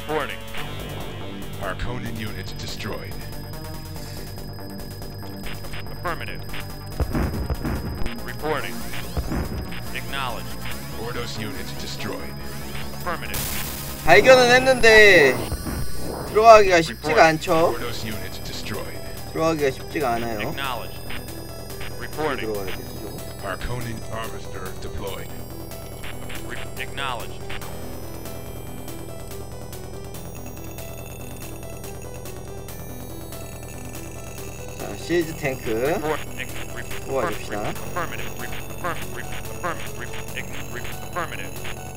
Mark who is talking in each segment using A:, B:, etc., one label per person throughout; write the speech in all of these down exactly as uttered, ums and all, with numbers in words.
A: Reporting.
B: Harkonnen unit destroyed.
A: Affirmative. Reporting. Acknowledged.
B: Ordos unit destroyed.
A: Affirmative.
C: 발견은 했는데 들어가기가 쉽지가 않죠.
B: Ordos unit destroyed.
C: 들어가기가 쉽지가 않아요.
A: Acknowledged. Reporting.
C: 들어가야 되죠.
B: Harkonnen harvester deployed.
A: Re acknowledged.
C: 자, 시즈 탱크
A: Report. Re
C: 도와줍시다.
A: affirmative. Re affirm re affirmative. Re re affirmative.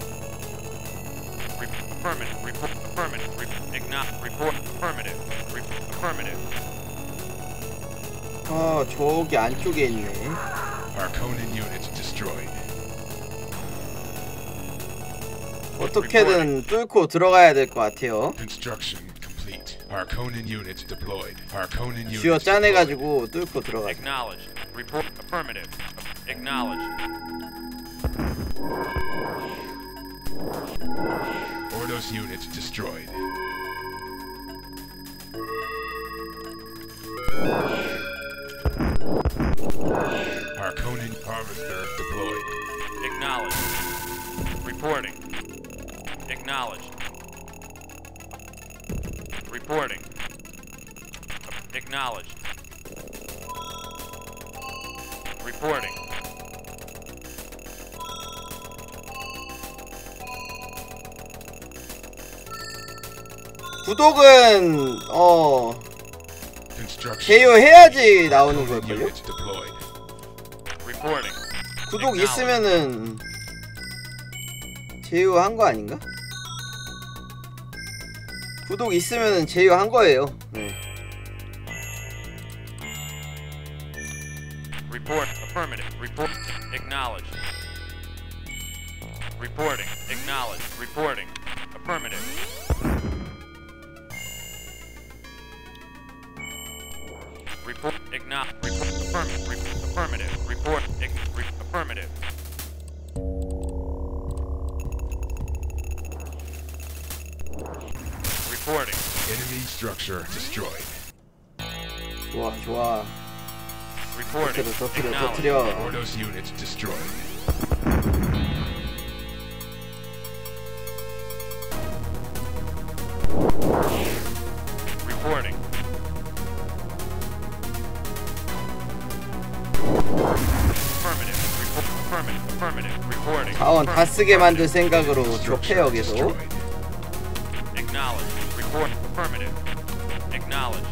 A: Re affirmative. Report. Affirmative. Re acknowledge. Report. Affirmative. Re affirmative.
C: 어, 저기 안쪽에 있네.
B: Harkonnen unit destroyed.
C: 어떻게든 뚫고 들어가야 될 것 같아요.
B: Construction complete. Harkonnen unit deployed. Harkonnen unit
C: 쥐어
B: deployed.
C: 짜내가지고 뚫고 들어가자.
A: Acknowledged. Report. Affirmative. Acknowledged.
B: Ordos unit destroyed. Harkonnen harvester deployed.
A: Acknowledged. Reporting. Acknowledged. Reporting. Acknowledged. Reporting.
C: 구독은 어
B: Construction.
C: 제어해야지 나오는 걸걸요?
B: Unit deployed.
A: Reporting.
C: 구독 있으면은 제휴한 거 아닌가? 구독 있으면은 제휴한 거예요. 네.
A: Report. Affirmative. Report. Acknowledged. Reporting. Acknowledged. Reporting. Affirmative. Report. Acknowledge. Report. Affirmative. Re affirmative. Report. Ag re affirmative. Reporting.
B: Enemy structure destroyed.
C: 좋아 좋아.
A: Reporting.
C: 터트려 터트려
A: Acknowledged.
C: 터트려.
B: Ordos unit destroyed.
A: Reporting. Affirmative. Report. Affirmative. Affirmative. Reporting.
C: 자원 다 쓰게 만들 생각으로
B: Structure
C: 좁혀요 계속.
B: destroyed.
A: Acknowledged. Report. Affirmative. Acknowledged.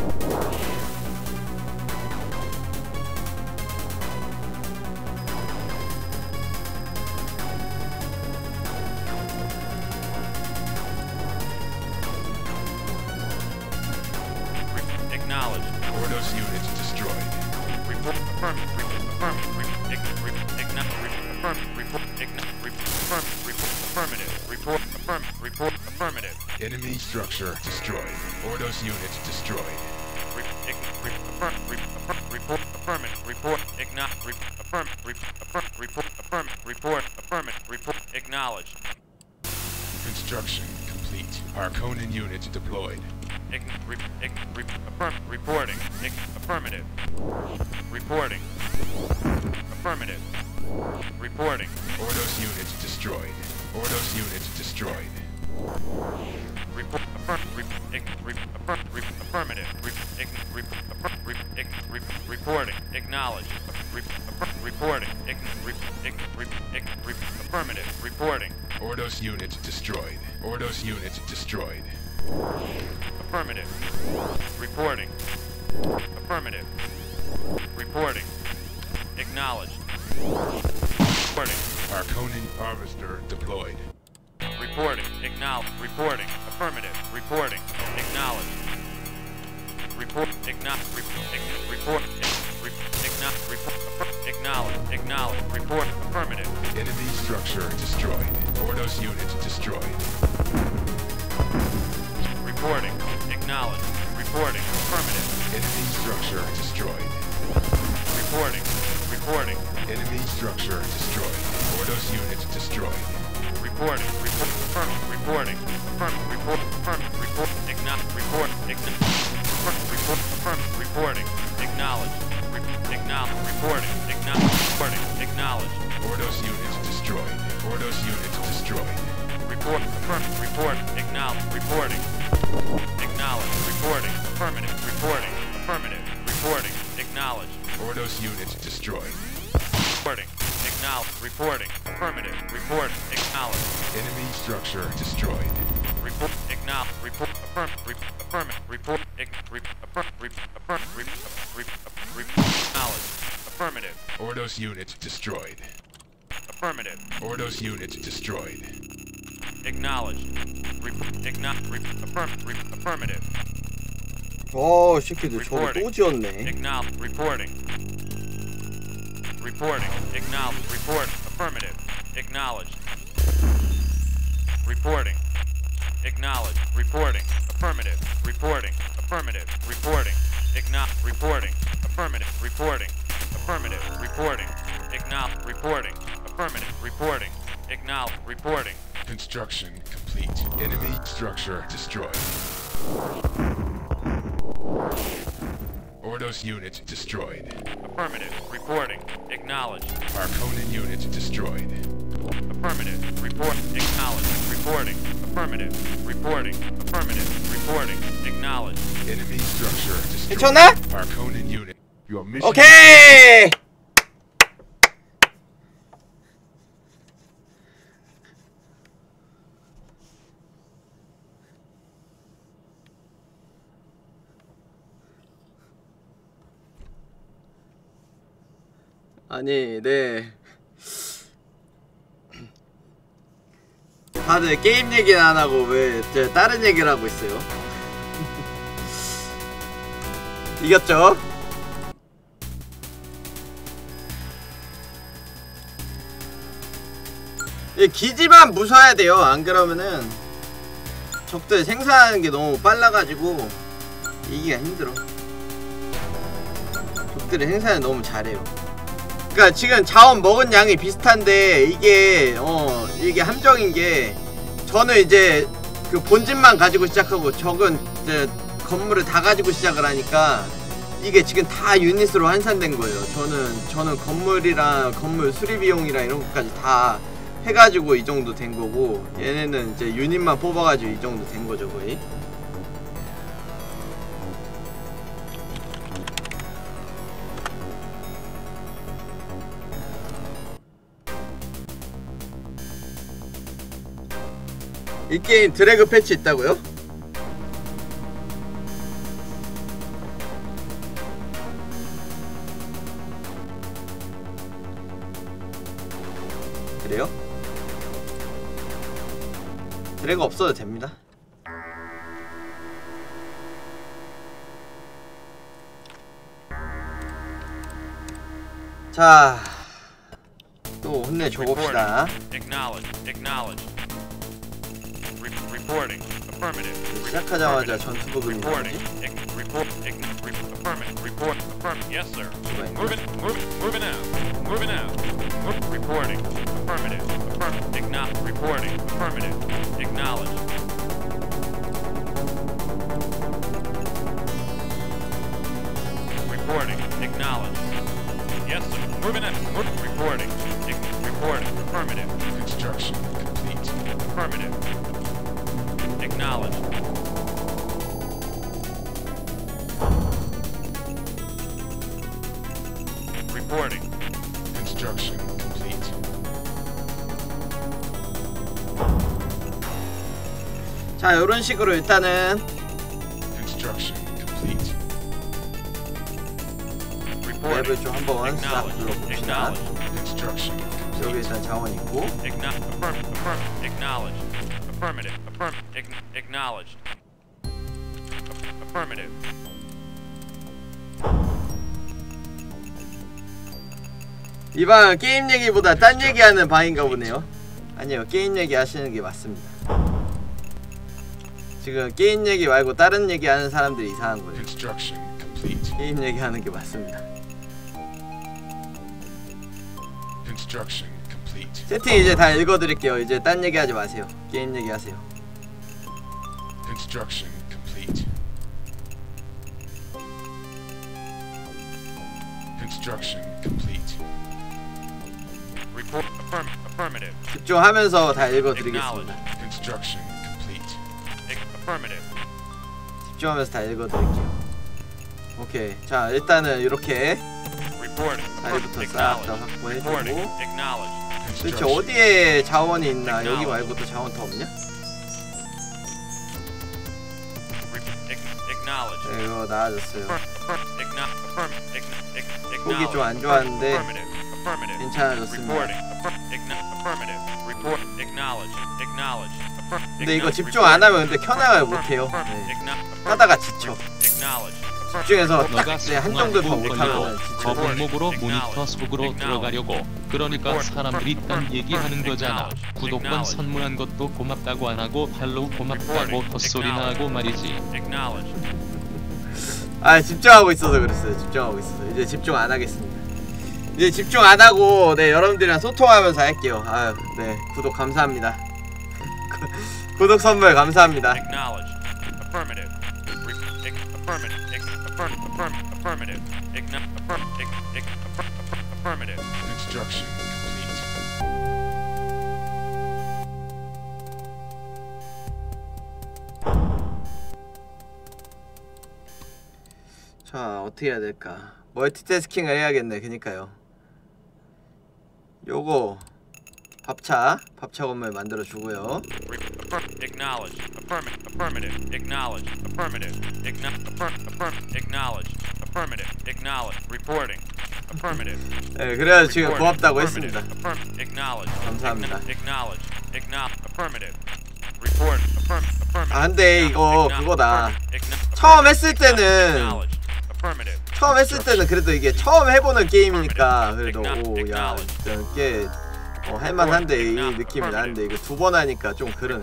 A: Re acknowledged.
B: Ordos unit destroyed.
A: Report. Affirmative. Re affirmative. Re ig re igno re affirmative. Report. Igno re affirmative. Report. Affirmative. Report. Affirmative. Report. Affirmative.
B: Enemy structure destroyed. Ordos unit destroyed.
A: Re ig re affirm re affirm report affirmative. Report igno re affirm re affirm report affirmative. Report affirmative. Report acknowledged.
B: Construction complete. Harkonnen unit deployed.
A: Ig re ig re affirm reporting. Ig affirmative. Reporting. Affirmative. Reporting.
B: Ordos unit destroyed. Ordos unit destroyed.
A: Report affirm re ig re affirm re affirmative. Re ig re affirm re ig re reporting. Acknowledged. Re affirm reporting. Ig re ig re ig re affirmative. Reporting.
B: Ordos unit destroyed. Ordos unit destroyed.
A: Affirmative. Reporting. Affirmative. Reporting. Acknowledged. Reporting.
B: Harkonnen harvester deployed.
A: Reporting. Acknowledged. Reporting. Affirmative. Reporting. Acknowledged. Report. Acknowledged. Re ig report. Re acknowledged. Report. Acknowledged. Acknowledged. Report. Affirmative.
B: Enemy structure destroyed. Ordos unit destroyed.
A: Reporting. Acknowledged. Reporting. Affirmative.
B: Enemy structure destroyed.
A: Reporting. Reporting.
B: Enemy structure destroyed. Ordos unit destroyed.
A: Reporting. Reporting. Report. Affirm. Reporting. Affirm. Report. Affirm. Report. Acknowledge. Report. Acknowledge. Report. Affirm. Reporting. Acknowledge. Re acknowledge. Reporting. Acknowledge. Reporting. Acknowledge.
B: Ordos unit destroyed. Ordos unit destroyed.
A: Report. Affirm. Report. Acknowledge. Reporting. Acknowledge. Reporting. Affirmative. Reporting. Affirmative. Reporting. Acknowledge.
B: Ordos unit destroyed.
A: Reporting. Acknowledge. Reporting. Affirmative. Report. Acknowledge.
B: Enemy structure destroyed.
A: Report. Acknowledge. Report. Affirm. Re affirmative. Report. Ec re affirm. Re affirm. Re re re acknowledge. Affirmative.
B: Ordos unit destroyed.
A: Affirmative.
B: Ordos unit destroyed.
A: Acknowledge. Report. Acknowledge. Re affirm. Re affirmative.
C: 어, 새끼들 저거 또 지었네.
A: Acknowledge. Reporting. Reporting. Acknowledge. Report. Affirmative. Acknowledge. Reporting. Acknowledge. Reporting. Affirmative. Reporting. Affirmative. Reporting. Acknowledge. Reporting. Affirmative. Reporting. Affirmative. Reporting. Acknowledge. Reporting. Affirmative. Reporting. Acknowledge. Reporting.
B: Construction complete. Enemy structure destroyed. Ordos unit destroyed.
A: Affirmative. Reporting. Acknowledge.
B: Harkonnen unit destroyed.
A: Affirmative. Report. Acknowledge. Reporting. Affirmative. Reporting. Affirmative. Reporting. Acknowledge.
B: Enemy structure destroyed.
C: 괜찮아?
B: Harkonnen unit. Your mission.
C: 오케이. 아니, 네. 다들 게임 얘기는 안 하고 왜 저 다른 얘기를 하고 있어요? 이겼죠? 이 기지만 부숴야 돼요. 안 그러면은 적들 생산하는 게 너무 빨라가지고 이기기가 힘들어. 적들이 생산을 너무 잘해요. 그러니까 지금 자원 먹은 양이 비슷한데 이게 어 이게 함정인 게 저는 이제 그 본진만 가지고 시작하고 적은 이제 건물을 다 가지고 시작을 하니까 이게 지금 다 유닛으로 환산된 거예요. 저는 저는 건물이랑 건물 수리 비용이랑 이런 것까지 다 해가지고 이 정도 된 거고 얘네는 이제 유닛만 뽑아가지고 이 정도 된 거죠 거의. 이 게임 드래그 패치 있다고요? 그래요? 드래그 없어도 됩니다. 자, 또 혼내줘 봅시다.
A: Reporting. Affirmative.
C: 시작하자마자 전투 부금이 나오지?
A: Report. Affirmative. Report. Affirmative. Yes, sir. Moving. Moving. Moving out. Moving out. Reporting. Affirmative. Affirmative. Acknowledge. Reporting. Affirmative. Acknowledge. Reporting. Acknowledge. Yes, sir. Moving out. Reporting. Reporting. Affirmative.
B: Construction complete.
A: Affirmative. Acknowledge. Reporting.
B: Construction complete.
C: 자, 요런 식으로 일단은
B: Construction complete.
C: 맵을 좀 한번 싹 둘러봅시다.
B: Construction complete.
C: 여기 일단 자원 있고.
A: Acknowledge. Affirmative. Affirmative. Acknowledged. Affirmative.
C: 이방 게임 얘기보다 딴 얘기하는 방인가 보네요. 아니요, 게임 얘기 하시는 게 맞습니다. 지금 게임 얘기 말고 다른 얘기 하는 사람들이 이상한 거예요.
B: Construction complete.
C: 게임 얘기 하는 게 맞습니다.
B: Construction complete. complete.
C: 채팅 이제 다 읽어드릴게요. 이제 딴 얘기하지 마세요. 게임 얘기하세요.
B: Construction complete. Construction complete.
A: Report affirm affirmative.
C: 집중하면서 다 읽어드리겠습니다.
B: Construction complete.
A: Affirmative.
C: 집중하면서 다 읽어드릴게요. 오케이. 자, 일단은 이렇게
A: Reporting.
C: 자리부터 싹 다 확보해주고.
A: Acknowledge.
C: 도대체 어디에 자원이 있나? 여기 말고 또 자원 더 없냐?
A: Acknowledge.
C: 네, 이거 나아졌어요.
A: Acknowledge.
C: 속이 좀 안 좋았는데
A: Affirmative. Affirmative.
C: 괜찮아졌습니다.
A: Reporting. Affirmative. Report. Acknowledge. Acknowledge.
C: 근데 이거 집중 안 하면 근데 켜나가요 못해요. 네. 하다가 지쳐.
A: Acknowledge.
C: 집중해서 딱
D: 너가
C: 이제 한 정도 더 못하면
D: 저
C: 지쳐.
D: 목목으로 모니터 속으로 들어가려고. 그러니까 사람들이 딴 얘기하는 거잖아. 구독권 선물한 것도 고맙다고 안 하고 팔로우 고맙다고 헛소리나 하고 말이지.
A: Acknowledge.
C: 아, 집중하고 있어서 그랬어요. 집중하고 있어서. 이제 집중 안 하겠습니다. 이제 집중 안 하고 네, 여러분들이랑 소통하면서 할게요. 아유, 네, 구독 감사합니다. 구독 선물 감사합니다.
A: Acknowledge. Affirmative. Affirmative. Affirmative. Affirmative.
B: Construction complete.
C: 자, 어떻게 해야 될까? 멀티태스킹을 해야겠네. 그니까요. 요거 밥차, 밥차 건물 만들어 주고요.
A: Acknowledge. Affirmative. Acknowledge. Affirmative. Acknowledge. Affirmative. Acknowledge. Reporting. Affirmative.
C: 네, 그래야 지금 고맙다고 했습니다.
A: Acknowledge.
C: 감사합니다.
A: Acknowledge. Acknowledge. Affirmative. Report. Affirmative.
C: 아, 근데 이거 그거다. 처음 했을 때는 처음 했을 때는 그래도 이게 처음 해보는 게임이니까 그래도 오야 진짜 꽤 어, 할만한데 이 느낌이 나는데 이거 두 번 하니까 좀 그러네.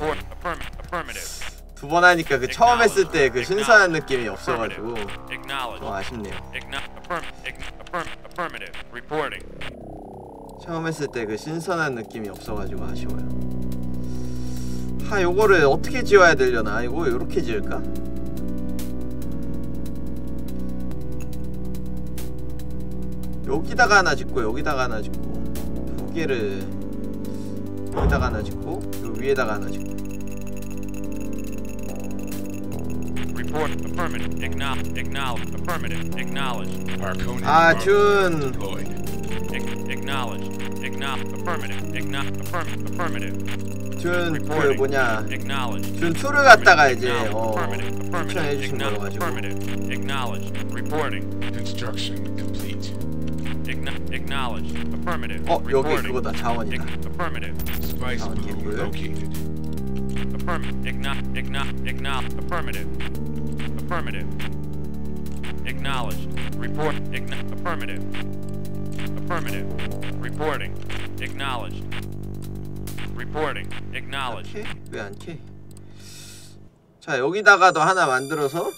C: 두 번 하니까 그 처음 했을 때 그 신선한 느낌이 없어가지고 좀 아쉽네요. 처음 했을 때 그 신선한 느낌이 없어가지고 아쉬워요. 하, 요거를 어떻게 지어야 되려나? 이거 요렇게 지을까? 여기다가 하나 짓고 여기다가 하나 짓고 두 개를 여기다가 하나 짓고 요 위에다가 하나 짓고.
A: Report. Affirmative. Acknowledge. Acknowledge. Affirmative. Acknowledge.
B: Harkonnen
C: 아,
B: armor
C: 준.
B: deployed.
A: Acknowledge. Acknowledge. Affirmative. Acknowledge. Affirmative.
C: 준 그 뭐냐
A: Acknowledge.
C: 준 투를 갖다가 이제 어
A: Affirmative.
C: 추천해 주신 거 가지고.
A: Affirmative. Acknowledge. Reporting.
B: Construction complete.
A: Acknowledge. Affirmative.
C: 어, 여기
A: Reporting.
C: 그거다. 자원이다.
A: Affirmative.
B: Spice
C: Oh,
B: bloom
C: okay.
B: located.
A: Affirmative. Acknowledge. Acknowledge. Acknowledge. Affirmative. Affirmative. Acknowledge. Report. Acknowledge. Affirmative. Affirmative. Reporting. Acknowledge. Reporting. Acknowledge.
C: 캐? 왜 안 캐? 자, 여기다가도 하나 만들어서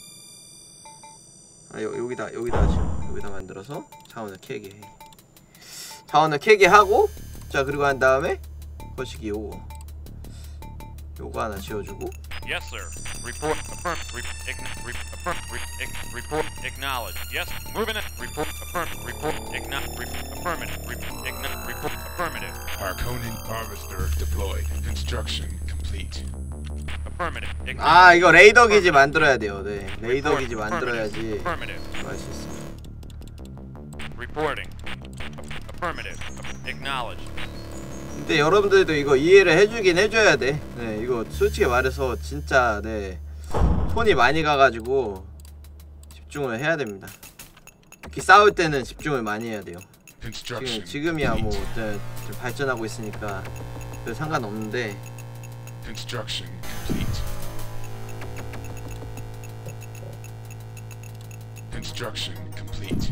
C: 아, 여, 여기다 여기다 하죠. 여기다 만들어서 자원을 캐게 해. 자원을 캐게 하고 자, 그리고 한 다음에 거시기 요거 요거 하나 지어주고.
A: Yes, sir. Report. Affirm. Re, ign, re, affirm. Re, ign, report. Acknowledge. Yes. Moving it. Report. Affirm. Report. Ign, re, affirmative. Re, ign, report. Affirmative.
B: Harkonnen harvester deployed. Construction complete.
A: Affirmative. Ign,
C: 아, 이거 레이더 기지 만들어야 돼요. 네, 레이더 기지 만들어야지
A: Affirmative.
C: 할 수 있어.
A: Reporting. Affirmative. Acknowledge.
C: 근데 여러분들도 이거 이해를 해주긴 해줘야 돼. 네, 이거 솔직히 말해서 진짜 네 손이 많이 가가지고 집중을 해야 됩니다. 특히 싸울 때는 집중을 많이 해야 돼요. 지금
B: Construction
C: 지금이야 뭐
B: complete.
C: 네, 좀 발전하고 있으니까 별 상관없는데.
B: Construction complete. Construction complete.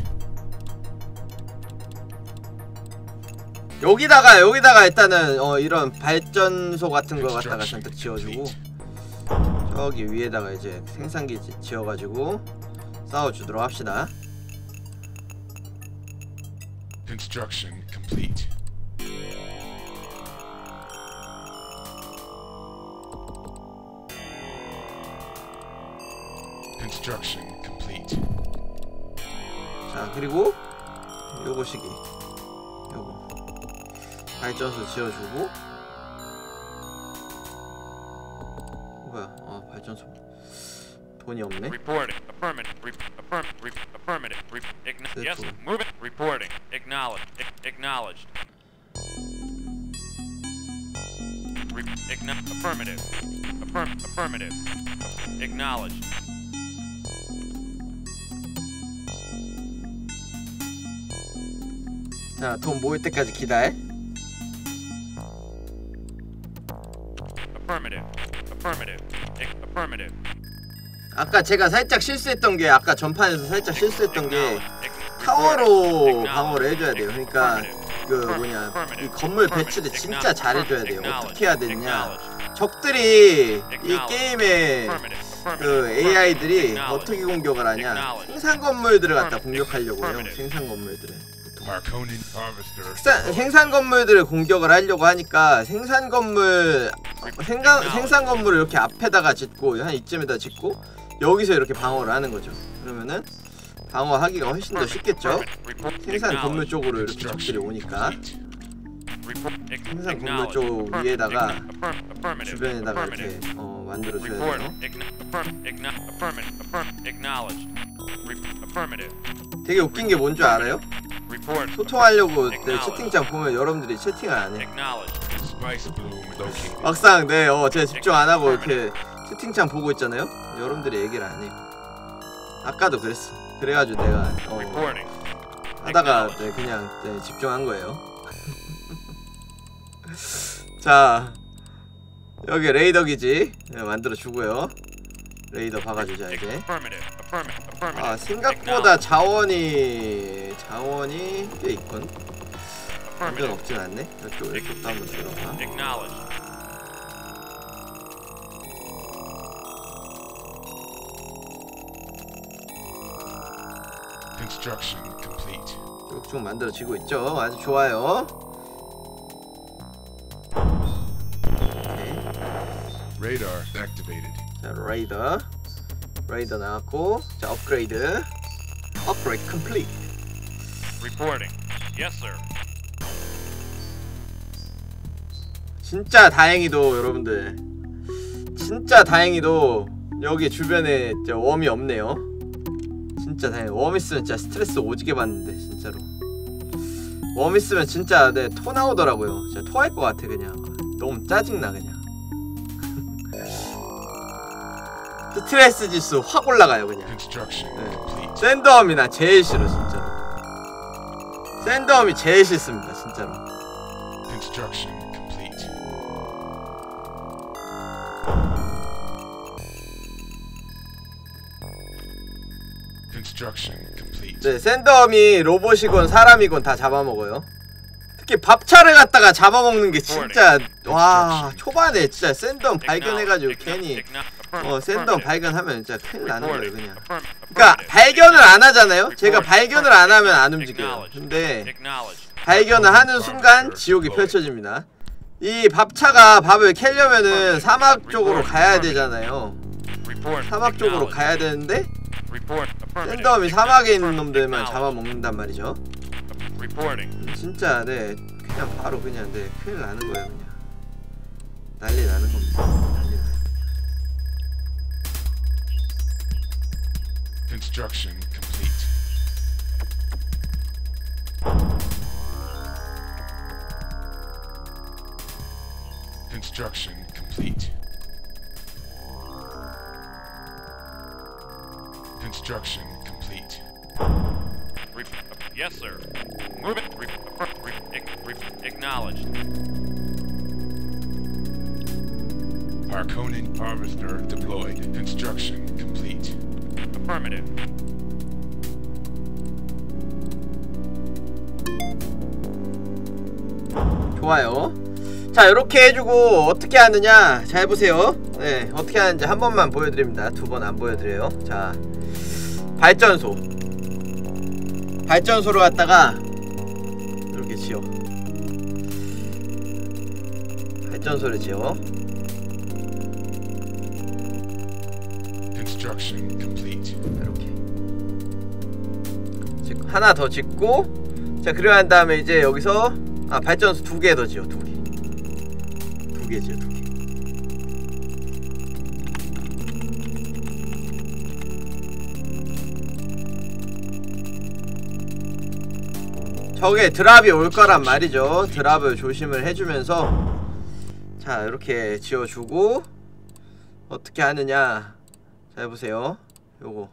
C: 여기다가 여기다가 일단은 어 이런 발전소 같은 거 갖다가 잔뜩 지어주고 저기 위에다가 이제 생산기지 지어가지고 싸워주도록 합시다.
B: Construction complete. Construction complete.
C: 자, 그리고 요거 시기 요거 발전소 지어주고. 뭐야? 아, 발전소 돈이 없네.
A: Reporting. Affirmative. Re affirm re affirmative. Re ign yes.
C: Good.
A: Move it. Reporting. Acknowledged. I acknowledged. Re ign affirmative. Affirm affirmative. Acknowledged.
C: 자, 돈 모일 때까지 기다려.
A: Affirmative. Affirmative. Affirmative.
C: 아까 제가 살짝 실수했던 게, 아까 전판에서 살짝 실수했던 게 타워로 방어를 해줘야 돼요. 그러니까 그 뭐냐, 이 건물 배치를 진짜 잘해줘야 돼요. 어떻게 해야 되느냐, 적들이 이 게임에 그 에이아이들이 어떻게 공격을 하냐, 생산 건물들을 갖다 공격하려고 해요. 생산 건물들을
B: Harkonnen harvester.
C: 생산, 생산 건물들을 공격을 하려고 하니까 생산 건물 생산, 생산 건물을 이렇게 앞에다가 짓고 한 이쯤에다 짓고 여기서 이렇게 방어를 하는 거죠. 그러면은 방어하기가 훨씬 더 쉽겠죠. 생산 건물 쪽으로 이렇게 적들이 오니까 생산 건물 쪽 위에다가 주변에다가 이렇게 어, 만들어줘야 돼요. 되게 웃긴 게 뭔 줄 알아요? 소통하려고 내 채팅창 보면 여러분들이 채팅을 안 해.
B: Spice bloom located.
C: 막상 네, 어, 제가 집중 안 하고 이렇게 채팅창 보고 있잖아요. 여러분들이 얘기를 안 해요. 아까도 그랬어. 그래가지고 내가 어, 하다가 네, 그냥 네, 집중한 거예요. 자, 여기 레이더 기지 네, 만들어 주고요. 레이더 박아주자 이제. 아, 생각보다 자원이 자원이 꽤 있군. 완전 없진 않네. 이쪽 이쪽도 한번 들어가.
B: Construction complete.
C: 쭉쭉 만들어지고 있죠. 아주 좋아요. 오케이.
B: Radar activated.
C: 자, 레이더 레이더 나왔고, 자, 업그레이드 업그레이드 컴플리트.
A: Reporting. Yes, sir.
C: 진짜 다행히도 여러분들, 진짜 다행히도 여기 주변에 진짜 웜이 없네요. 진짜 다행히. 웜 있으면 진짜 스트레스 오지게 받는데 진짜로. 웜 있으면 진짜 네, 토 나오더라고요. 진짜 토할 것 같아 그냥. 너무 짜증나 그냥. 스트레스 지수 확 올라가요 그냥.
B: Construction
C: 네.
B: complete.
C: 샌드홈이나 제일 싫어 진짜로. 샌드홈이 제일 싫습니다 진짜로.
B: Construction complete. Construction complete.
C: 네, 샌드홈이 로봇이건 사람이건 다 잡아먹어요. 특히 밥차를 갖다가 잡아먹는 게 진짜, 와, 초반에 진짜 샌드홈 발견해가지고 괜히 어 샌드홈 발견하면 진짜 큰일 나는 거예요 그냥. 그러니까 발견을 안 하잖아요. 제가 발견을 안 하면 안 움직여요. 근데 발견을 하는 순간 지옥이 펼쳐집니다. 이 밥차가 밥을 캐려면은 사막 쪽으로 가야 되잖아요. 사막 쪽으로 가야 되는데 샌드홈이 사막에 있는 놈들만 잡아먹는단 말이죠. 진짜 네 그냥 바로 그냥 네 큰일 나는 거예요 그냥. 난리 나는 겁니다. 난리 나요.
B: Construction complete. Construction complete. Construction complete.
A: Re yes, sir. Move it. Re re re acknowledged.
B: Harkonnen harvester deployed. Construction complete.
A: Affirmative.
C: 좋아요. 자, 이렇게 해주고 어떻게 하느냐 잘 보세요. 네, 어떻게 하는지 한 번만 보여드립니다. 두 번 안 보여드려요. 자, 발전소 발전소를 갖다가 이렇게 지어. 발전소를 지어.
B: Construction complete.
C: 이렇게 짓고, 하나 더 짓고, 자 그리고 한 다음에 이제 여기서 아 발전소 두 개 더 지어. 두 개. 두 개 지어. 두 개. 저게 드랍이 올 거란 말이죠. 드랍을 조심을 해주면서 자 이렇게 지어주고 어떻게 하느냐. 자 해보세요. 요거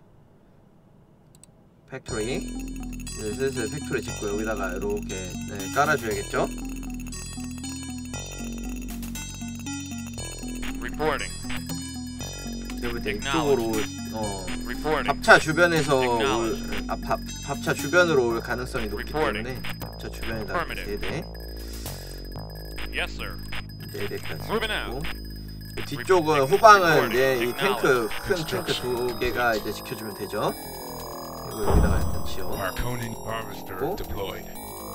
C: 팩토리 네, 슬슬 팩토리 짓고 여기다가 이렇게 네, 깔아줘야겠죠.
A: Reporting.
C: 제가 볼 때 이쪽으로 어
A: Reporting.
C: 밥차 주변에서 올, 아, 밥, 밥차 주변으로 올 가능성이 높기 때문에 밥차 주변에다 네 대
A: Yes, sir.
C: 네 대까지
A: Moving out.
C: 있고 뒤쪽은 후방은 이제 이 탱크 큰 탱크 두 개가 이제 지켜주면 되죠. 그리고 여기다가 일단 지어.
B: Harkonnen harvester
C: 고.
B: deployed.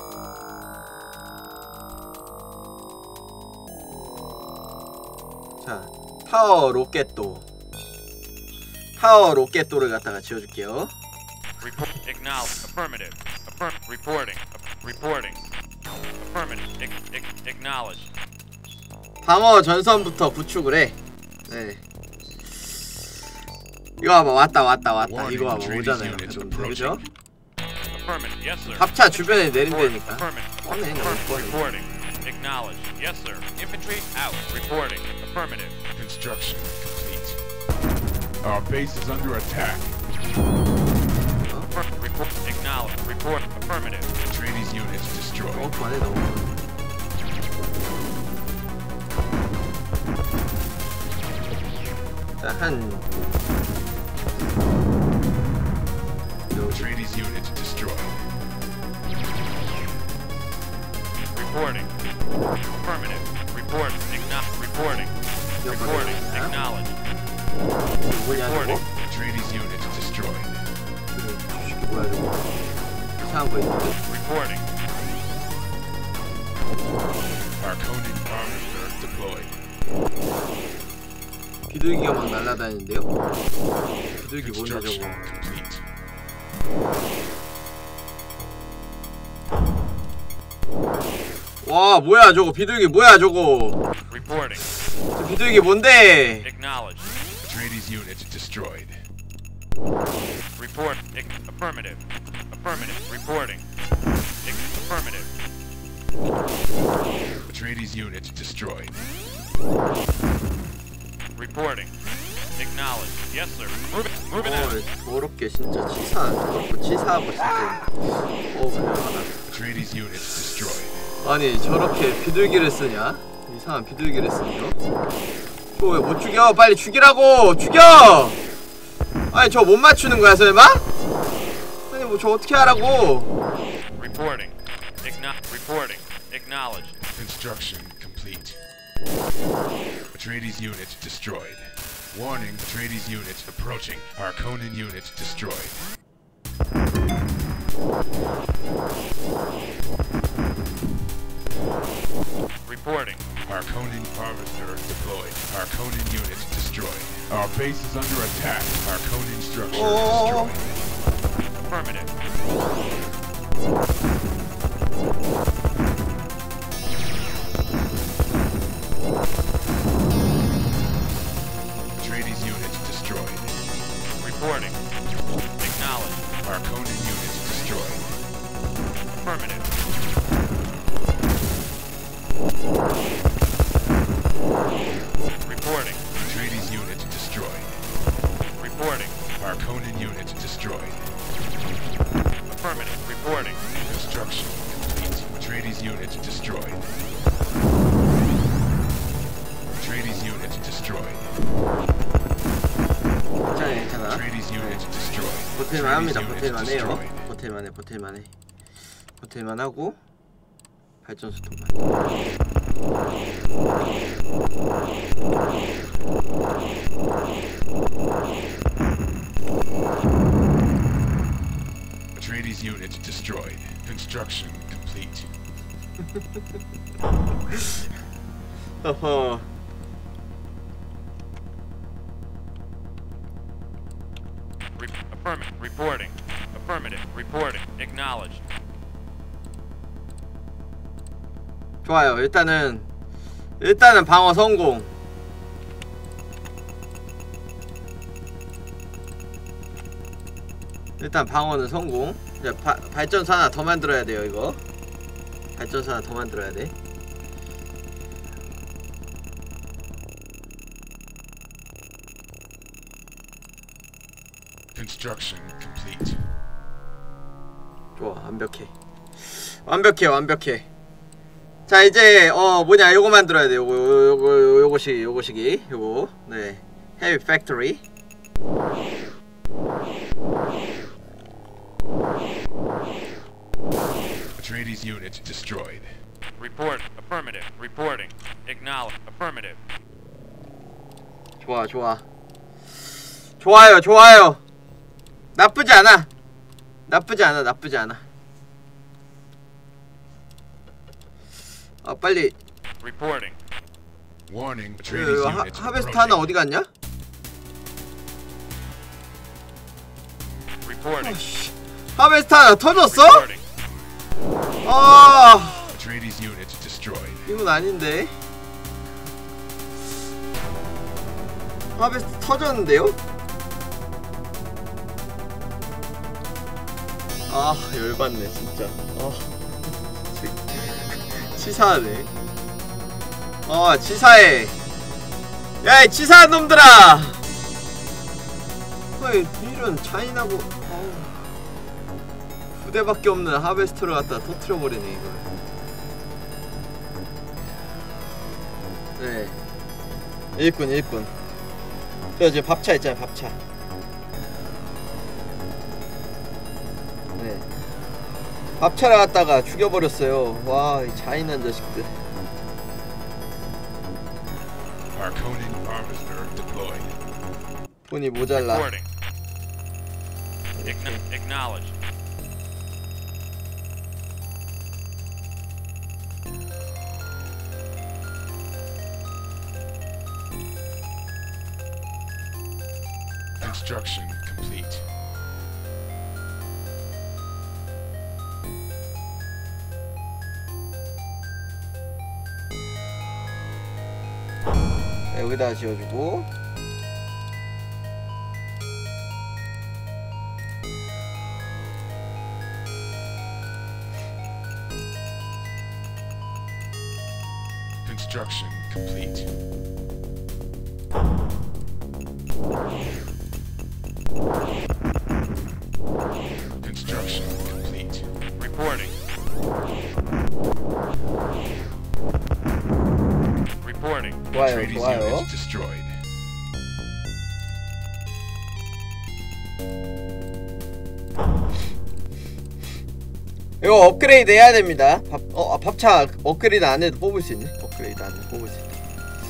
C: 자 타워 로켓도 타워 로켓도를 갖다가 지어줄게요.
A: Report. Acknowledge. Affirmative. Affirm. Reporting. Reporting. Affirmative. Ac- ac- acknowledge.
C: 방어 전선부터 구축을 해. 네. 이거 봐봐 왔다 왔다 왔다 이거 봐봐 오잖아요 여러분들 그죠?
A: Affirmative. Yes, sir.
C: 밥차 주변에 내린다니까.
A: Affirmative.
C: 뻔해 너무 뻔해.
A: Reporting. Acknowledge. Yes, sir. Infantry out. Reporting. Affirmative.
B: Construction complete. Our base is under attack.
A: Affirm- Report. Acknowledge. Report. Affirmative.
B: Atreides units destroyed.
C: 너무 그만해 너무 그만해. 자, 한
B: Atreides units destroyed.
A: Reporting. Affirmative. Report. Acknowledge. Reporting. Reporting. Acknowledge.
C: 뭐냐 저거?
A: Reporting.
B: Atreides units destroyed.
C: 이게 뭐야 저거? 이상한 거 있는데?
A: Reporting.
B: Harkonnen harvester deployed.
C: 비둘기가 막 날아다니는데요? 비둘기 뭐냐 저거?
B: Construction complete.
C: 와 뭐야 저거 비둘기 뭐야 저거?
A: Reporting.
C: 저 비둘기 뭔데?
A: Acknowledge.
B: Atreides units destroyed.
A: Report. Ac- affirmative. Affirmative. Reporting. Ac- affirmative.
B: Atreides units destroyed.
A: Reporting. Acknowledge. Yes, sir. Moving. Moving
C: 어
A: out.
C: 더럽게 진짜 치사 더럽고 치사하고 진짜. 어 불편하다.
B: Atreides units destroyed.
C: 아니 저렇게 비둘기를 쓰냐? 이상한 비둘기를 쓰냐? 저거 왜 못 죽여? 빨리 죽이라고! 죽여! 아니 저 못 맞추는 거야 설마? 아니 뭐 저 어떻게 하라고?
A: Reporting. Acknow- reporting. Acknowledge.
B: Construction complete. Atreides units destroyed. Warning, Atreides units approaching. Harkonnen units destroyed.
A: Reporting.
B: Harkonnen harvester deployed. Harkonnen units destroyed. Our base is under attack. Harkonnen structure
C: Oh.
B: destroyed.
A: Affirmative.
B: Atreides units destroyed.
A: Reporting. Acknowledge.
B: Harkonnen units destroyed.
A: Affirmative. Reporting.
B: Atreides units destroyed.
A: Reporting.
B: Harkonnen units destroyed.
A: Affirmative. Reporting.
B: Construction complete. Atreides units destroyed. Atreides units destroyed.
C: 괜찮아 괜찮아.
B: Atreides units destroyed.
C: 버틸만 합니다.
B: Atreides
C: 버틸만
B: units
C: 해요.
B: destroyed.
C: 버틸만 해 버틸만 해. 버틸만 하고 발전소 통만.
B: Atreides units destroyed. Construction complete.
C: 어허.
A: Affirmative. Reporting. Affirmative. Reporting. Acknowledged.
C: 좋아요. 일단은 일단은 방어 성공. 일단 방어는 성공. 이제 바, 발전소 하나 더 만들어야 돼요. 이거 발전소 하나 더 만들어야 돼.
B: Construction complete.
C: 좋아, 완벽해. 완벽해, 완벽해. 자, 이제 어 뭐냐, 요거 만들어야 돼. 요거 요거 요거시 요거시기 요거. 네, 헤비 팩토리.
B: Atreides unit destroyed.
A: Report. Affirmative. Reporting. Acknowledge. Affirmative.
C: 좋아, 좋아. 좋아요, 좋아요. 나쁘지 않아. 나쁘지 않아, 나쁘지 않아. 아, 빨리.
A: Reporting.
B: Warning. Atreides
C: 그, 하,
B: unit
C: 하베스트 하나
B: approaching.
C: 어디 갔냐?
A: Reporting.
C: 아씨, 하베스트 하나 터졌어?
A: Reporting.
C: 아,
B: Atreides unit destroyed.
C: 이건 아닌데. 하베스트 터졌는데요? 아, 열받네 진짜. 아, 치사하네. 어, 치사해. 야, 이 치사한 놈들아! 어이, 이런 잔인하고, 어우, 부대밖에 없는 하베스트를 갖다 터트려버리네, 이걸. 네, 일꾼 일꾼. 저 지금 밥차 있잖아요, 밥차. 네, 밥차를 갖다가 죽여버렸어요. 와, 이 잔인한 자식들.
B: Harkonnen harvester deployed.
C: 돈이 모자라.
A: Reporting. Acknow- Acknowledged.
B: Construction complete.
C: 네, 여기다 지어주고.
B: Construction complete. Construction complete.
A: Reporting. Reporting.
C: 좋아요,
B: Atreides
C: 좋아요.
B: unit destroyed.
C: 이거 업그레이드 해야 됩니다. 밥, 어, 아, 밥차 업그레이드 안 해도 뽑을 수 있네. 업그레이드 안 해도 뽑을 수 있다.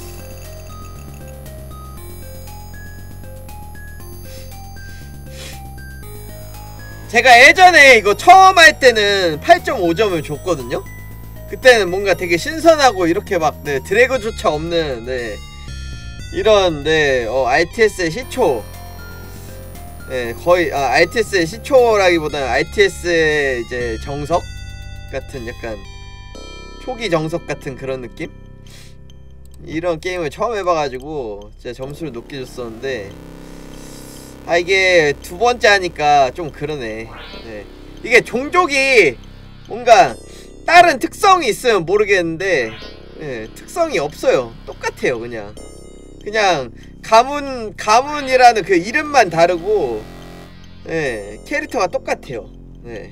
C: 제가 예전에 이거 처음 할 때는 팔 점 오 점을 줬거든요. 그때는 뭔가 되게 신선하고 이렇게 막 네, 드래그조차 없는 네, 이런 네, 어, 알티에스의 시초. 네, 거의 아, 알티에스의 시초라기보다는 알티에스의 이제 정석 같은, 약간 초기 정석 같은 그런 느낌? 이런 게임을 처음 해봐가지고 진짜 점수를 높게 줬었는데, 아, 이게 두 번째 하니까 좀 그러네. 네. 이게 종족이 뭔가 다른 특성이 있으면 모르겠는데, 네, 특성이 없어요. 똑같아요. 그냥 그냥 가문, 가문이라는 그 이름만 다르고, 네, 캐릭터가 똑같아요. 네.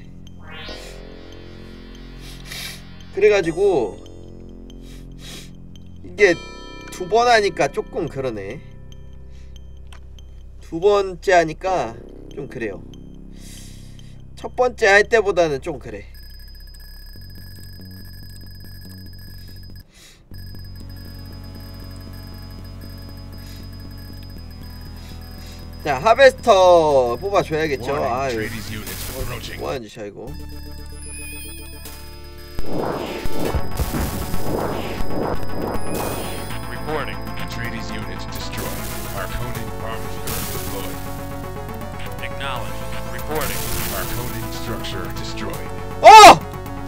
C: 그래가지고 이게 두 번 하니까 조금 그러네. 두 번째 하니까 좀 그래요. 첫 번째 할 때보다는 좀 그래. 자, 하베스터 뽑아줘야겠죠.
B: Warning.
C: 아유,
B: Atreides unit approaching.
C: 뭐하는 짓이야 이거.
A: Reporting.
B: Atreides unit destroyed. Harkonnen harvester deployed.
A: Acknowledged. Reporting.
B: Arconian structure destroyed.
C: 어!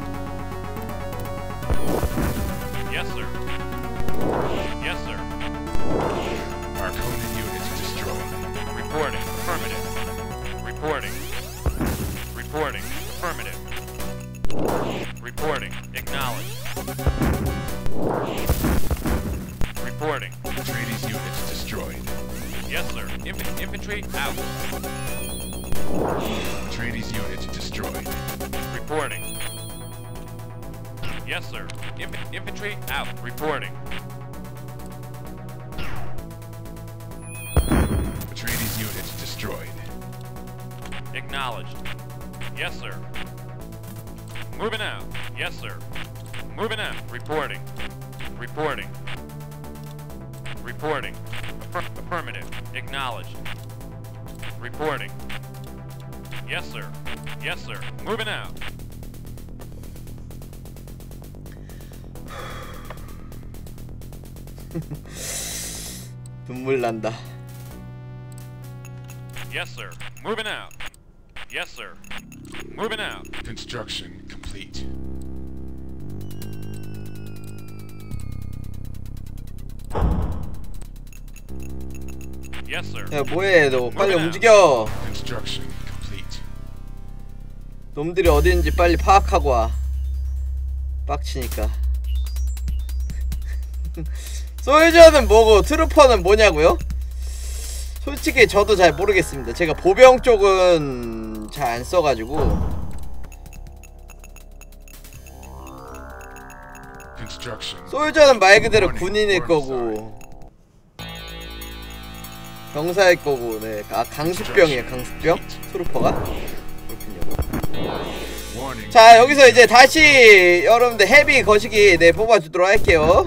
A: Yes, sir. Yes, sir.
B: Arconian units destroyed.
A: Reporting. Affirmative. Reporting. Reporting. Affirmative. Reporting. Acknowledged. Reporting.
B: Atreides units destroyed.
A: Yes, sir. Inf- infantry out.
B: Atreides units destroyed.
A: Reporting. Yes, sir. Inf- infantry out. Reporting.
B: Atreides units destroyed.
A: Acknowledged. Yes, sir. Moving out. Yes, sir. Moving out. Reporting. Reporting. Reporting. Affirm- affirmative. Acknowledged. Reporting. Yes, sir. Yes, sir. Moving out.
C: 눈물 난다.
A: Yes, sir. Moving out. Yes, sir. Moving out.
B: Construction complete.
A: Yes, sir.
C: 야 뭐해 너 빨리
A: 뭐야?
C: 움직여.
B: Construction complete.
C: 놈들이 어디인지 빨리 파악하고 와. 빡치니까. 솔저는 뭐고 트루퍼는 뭐냐고요? 솔직히 저도 잘 모르겠습니다. 제가 보병 쪽은 잘 안 써가지고.
B: Construction.
C: 솔저는 말 그대로 군인일 거고 병사일 거고. 네. 아 강수병이에요. 강수병? 트루퍼가? 그렇군요.
B: Warning.
C: 자 여기서 이제 다시 여러분들 헤비 거시기 네 뽑아주도록 할게요.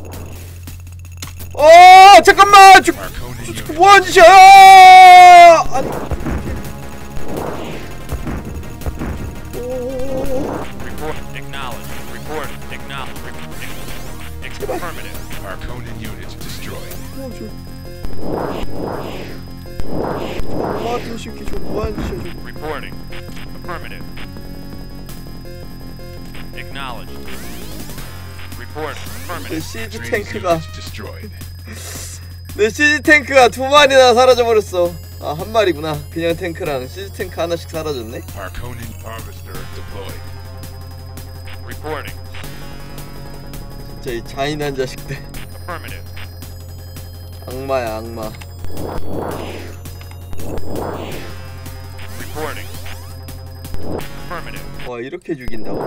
C: 어 잠깐만 주,
B: Arconian units.
C: 뭐하는 짓이야. 아니 오,
A: Report. Acknowledged. Report. Acknowledged. Re- ex- affirmative.
B: Arconian units destroyed.
C: 뭐하는 새끼 저 뭐하는 짓이야 저.
A: Reporting. Affirmative. Acknowledged. Report.
C: 내
A: Affirmative.
C: 시즈
B: Atreides
C: 탱크가
B: units destroyed.
C: 내 시즈 탱크가 두 마리나 사라져버렸어. 아 한 마리구나. 그냥 탱크랑 시즈 탱크 하나씩 사라졌네.
B: Arconian harvester deployed.
A: Reporting.
C: 진짜 이 잔인한 자식들.
A: Affirmative.
C: 악마야 악마.
A: Reporting. Affirmative.
C: 와 이렇게 죽인다고?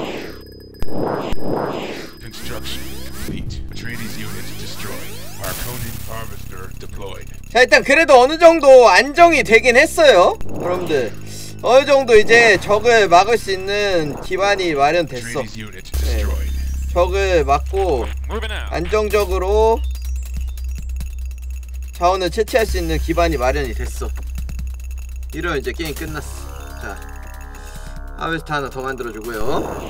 B: Construction complete. Atreides units destroyed. Arconian harvester deployed.
C: 자 일단 그래도 어느정도 안정이 되긴 했어요 여러분들. 어느정도 이제 적을 막을 수 있는 기반이 마련됐어.
B: Atreides units destroyed.
C: 적을 막고
A: Moving out.
C: 안정적으로 자원을 채취할 수 있는 기반이 마련이 됐어. 이러면 이제 게임 끝났어. 자 하베스트 하나 더 만들어주고요.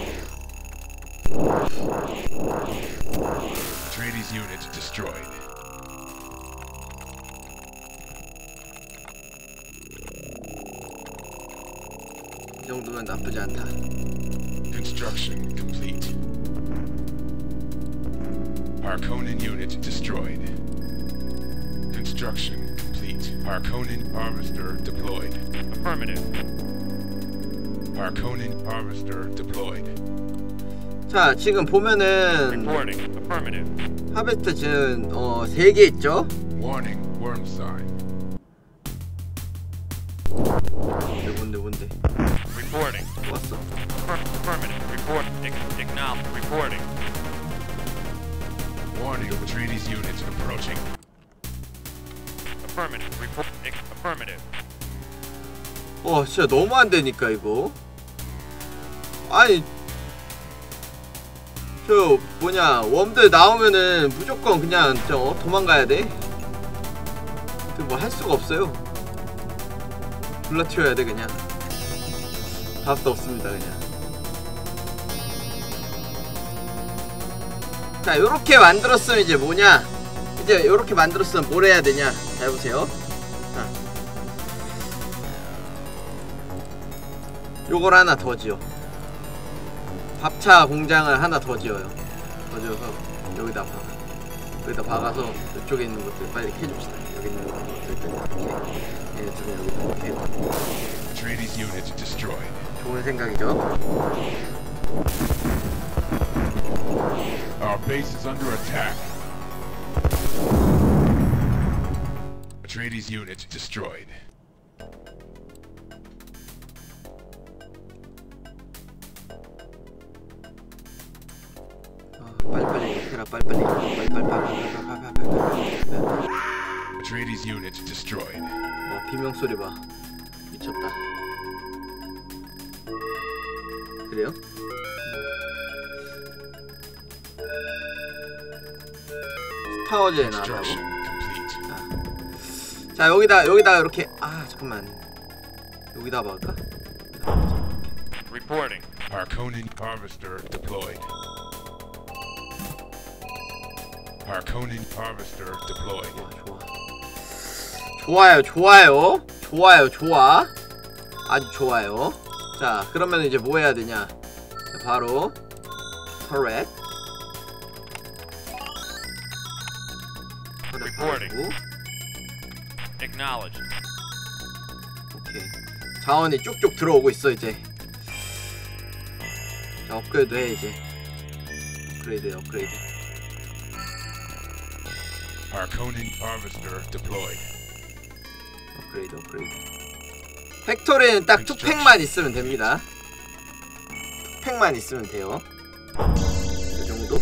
B: Atreides units destroyed.
C: 이 정도면 나쁘지 않다.
B: Construction complete. Arconian unit destroyed. Construction complete. Arconian harvester deployed.
A: Affirmative.
B: Arconian harvester deployed.
C: 자 지금 보면은
A: Reporting. Affirmative.
C: 하베스트 지금 어 세 개 있죠?
B: Warning, worm sign.
C: 뭔데 뭔데 뭔데
A: Reporting.
C: 왔어.
A: Affirm- Affirmative. Report. Ac- Acknowledge. Reporting.
B: Warning, Atreides units approaching.
A: Affirmative. Report. Ac- Affirmative.
C: 와 진짜 너무 안 되니까 이거. 아니 저 뭐냐 웜들 나오면은 무조건 그냥 저 도망가야 돼. 뭐 할 수가 없어요. 불러 튀어야 돼 그냥. 답도 없습니다 그냥. 자 요렇게 만들었으면 이제 뭐냐, 이제 요렇게 만들었으면 뭘 해야 되냐. 자 해보세요. 자 요걸 하나 더 지어. 밥차 공장을 하나 더 지어요. 더 지어서 여기다 박아. 여기다 박아서 이쪽에 있는 것들 빨리 캐줍시다. 여기 있는 것들 이렇게. 얘네들은 여기다 캐고.
B: Atreides unit destroyed.
C: 좋은 생각이죠.
B: Our base is under attack. Atreides unit destroyed.
C: 빨리빨리 해라 빨리빨리 빨리빨리.
B: Atreides unit destroyed.
C: 어 비명소리 봐. 미쳤다. 그래요? 스타워즈에 나왔다고?
B: Construction complete.
C: 자 여기다 여기다 이렇게 아 잠깐만 여기다 박을까?
A: Reporting.
B: Harkonnen harvester deployed. Harkonnen harvester deployed.
C: 좋아 좋아 좋아요 좋아요 좋아요 좋아 아주 좋아요. 자 그러면 이제 뭐 해야 되냐. 자, 바로 터렛
A: Reporting. Acknowledged.
C: 오케이 자원이 쭉쭉 들어오고 있어 이제. 자 업그레이드 해 이제. 업그레이드 업그레이드.
B: Harkonnen harvester deployed.
C: 업그레이드 업그레이드. 팩토리는 딱 투팩만 있으면 됩니다. 투팩만 있으면 돼요. 그 정도?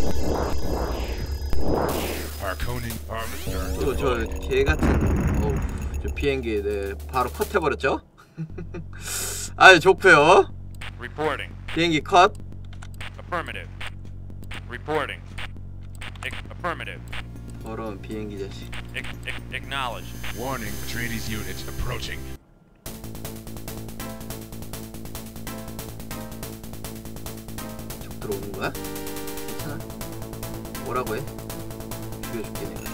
B: Harkonnen harvester
C: 또 저
B: deployed.
C: 개같은 어우 저 비행기 네, 바로 컷해버렸죠? 아주 좋고요.
A: Reporting.
C: 비행기 컷.
A: Affirmative. Reporting. Ac- affirmative.
C: 더러운 비행기 자식.
A: Ac- ac- acknowledged.
B: Warning, Atreides unit approaching.
C: 적 들어오는 거야? 괜찮아? 뭐라고 해? 죽여줄게 내가.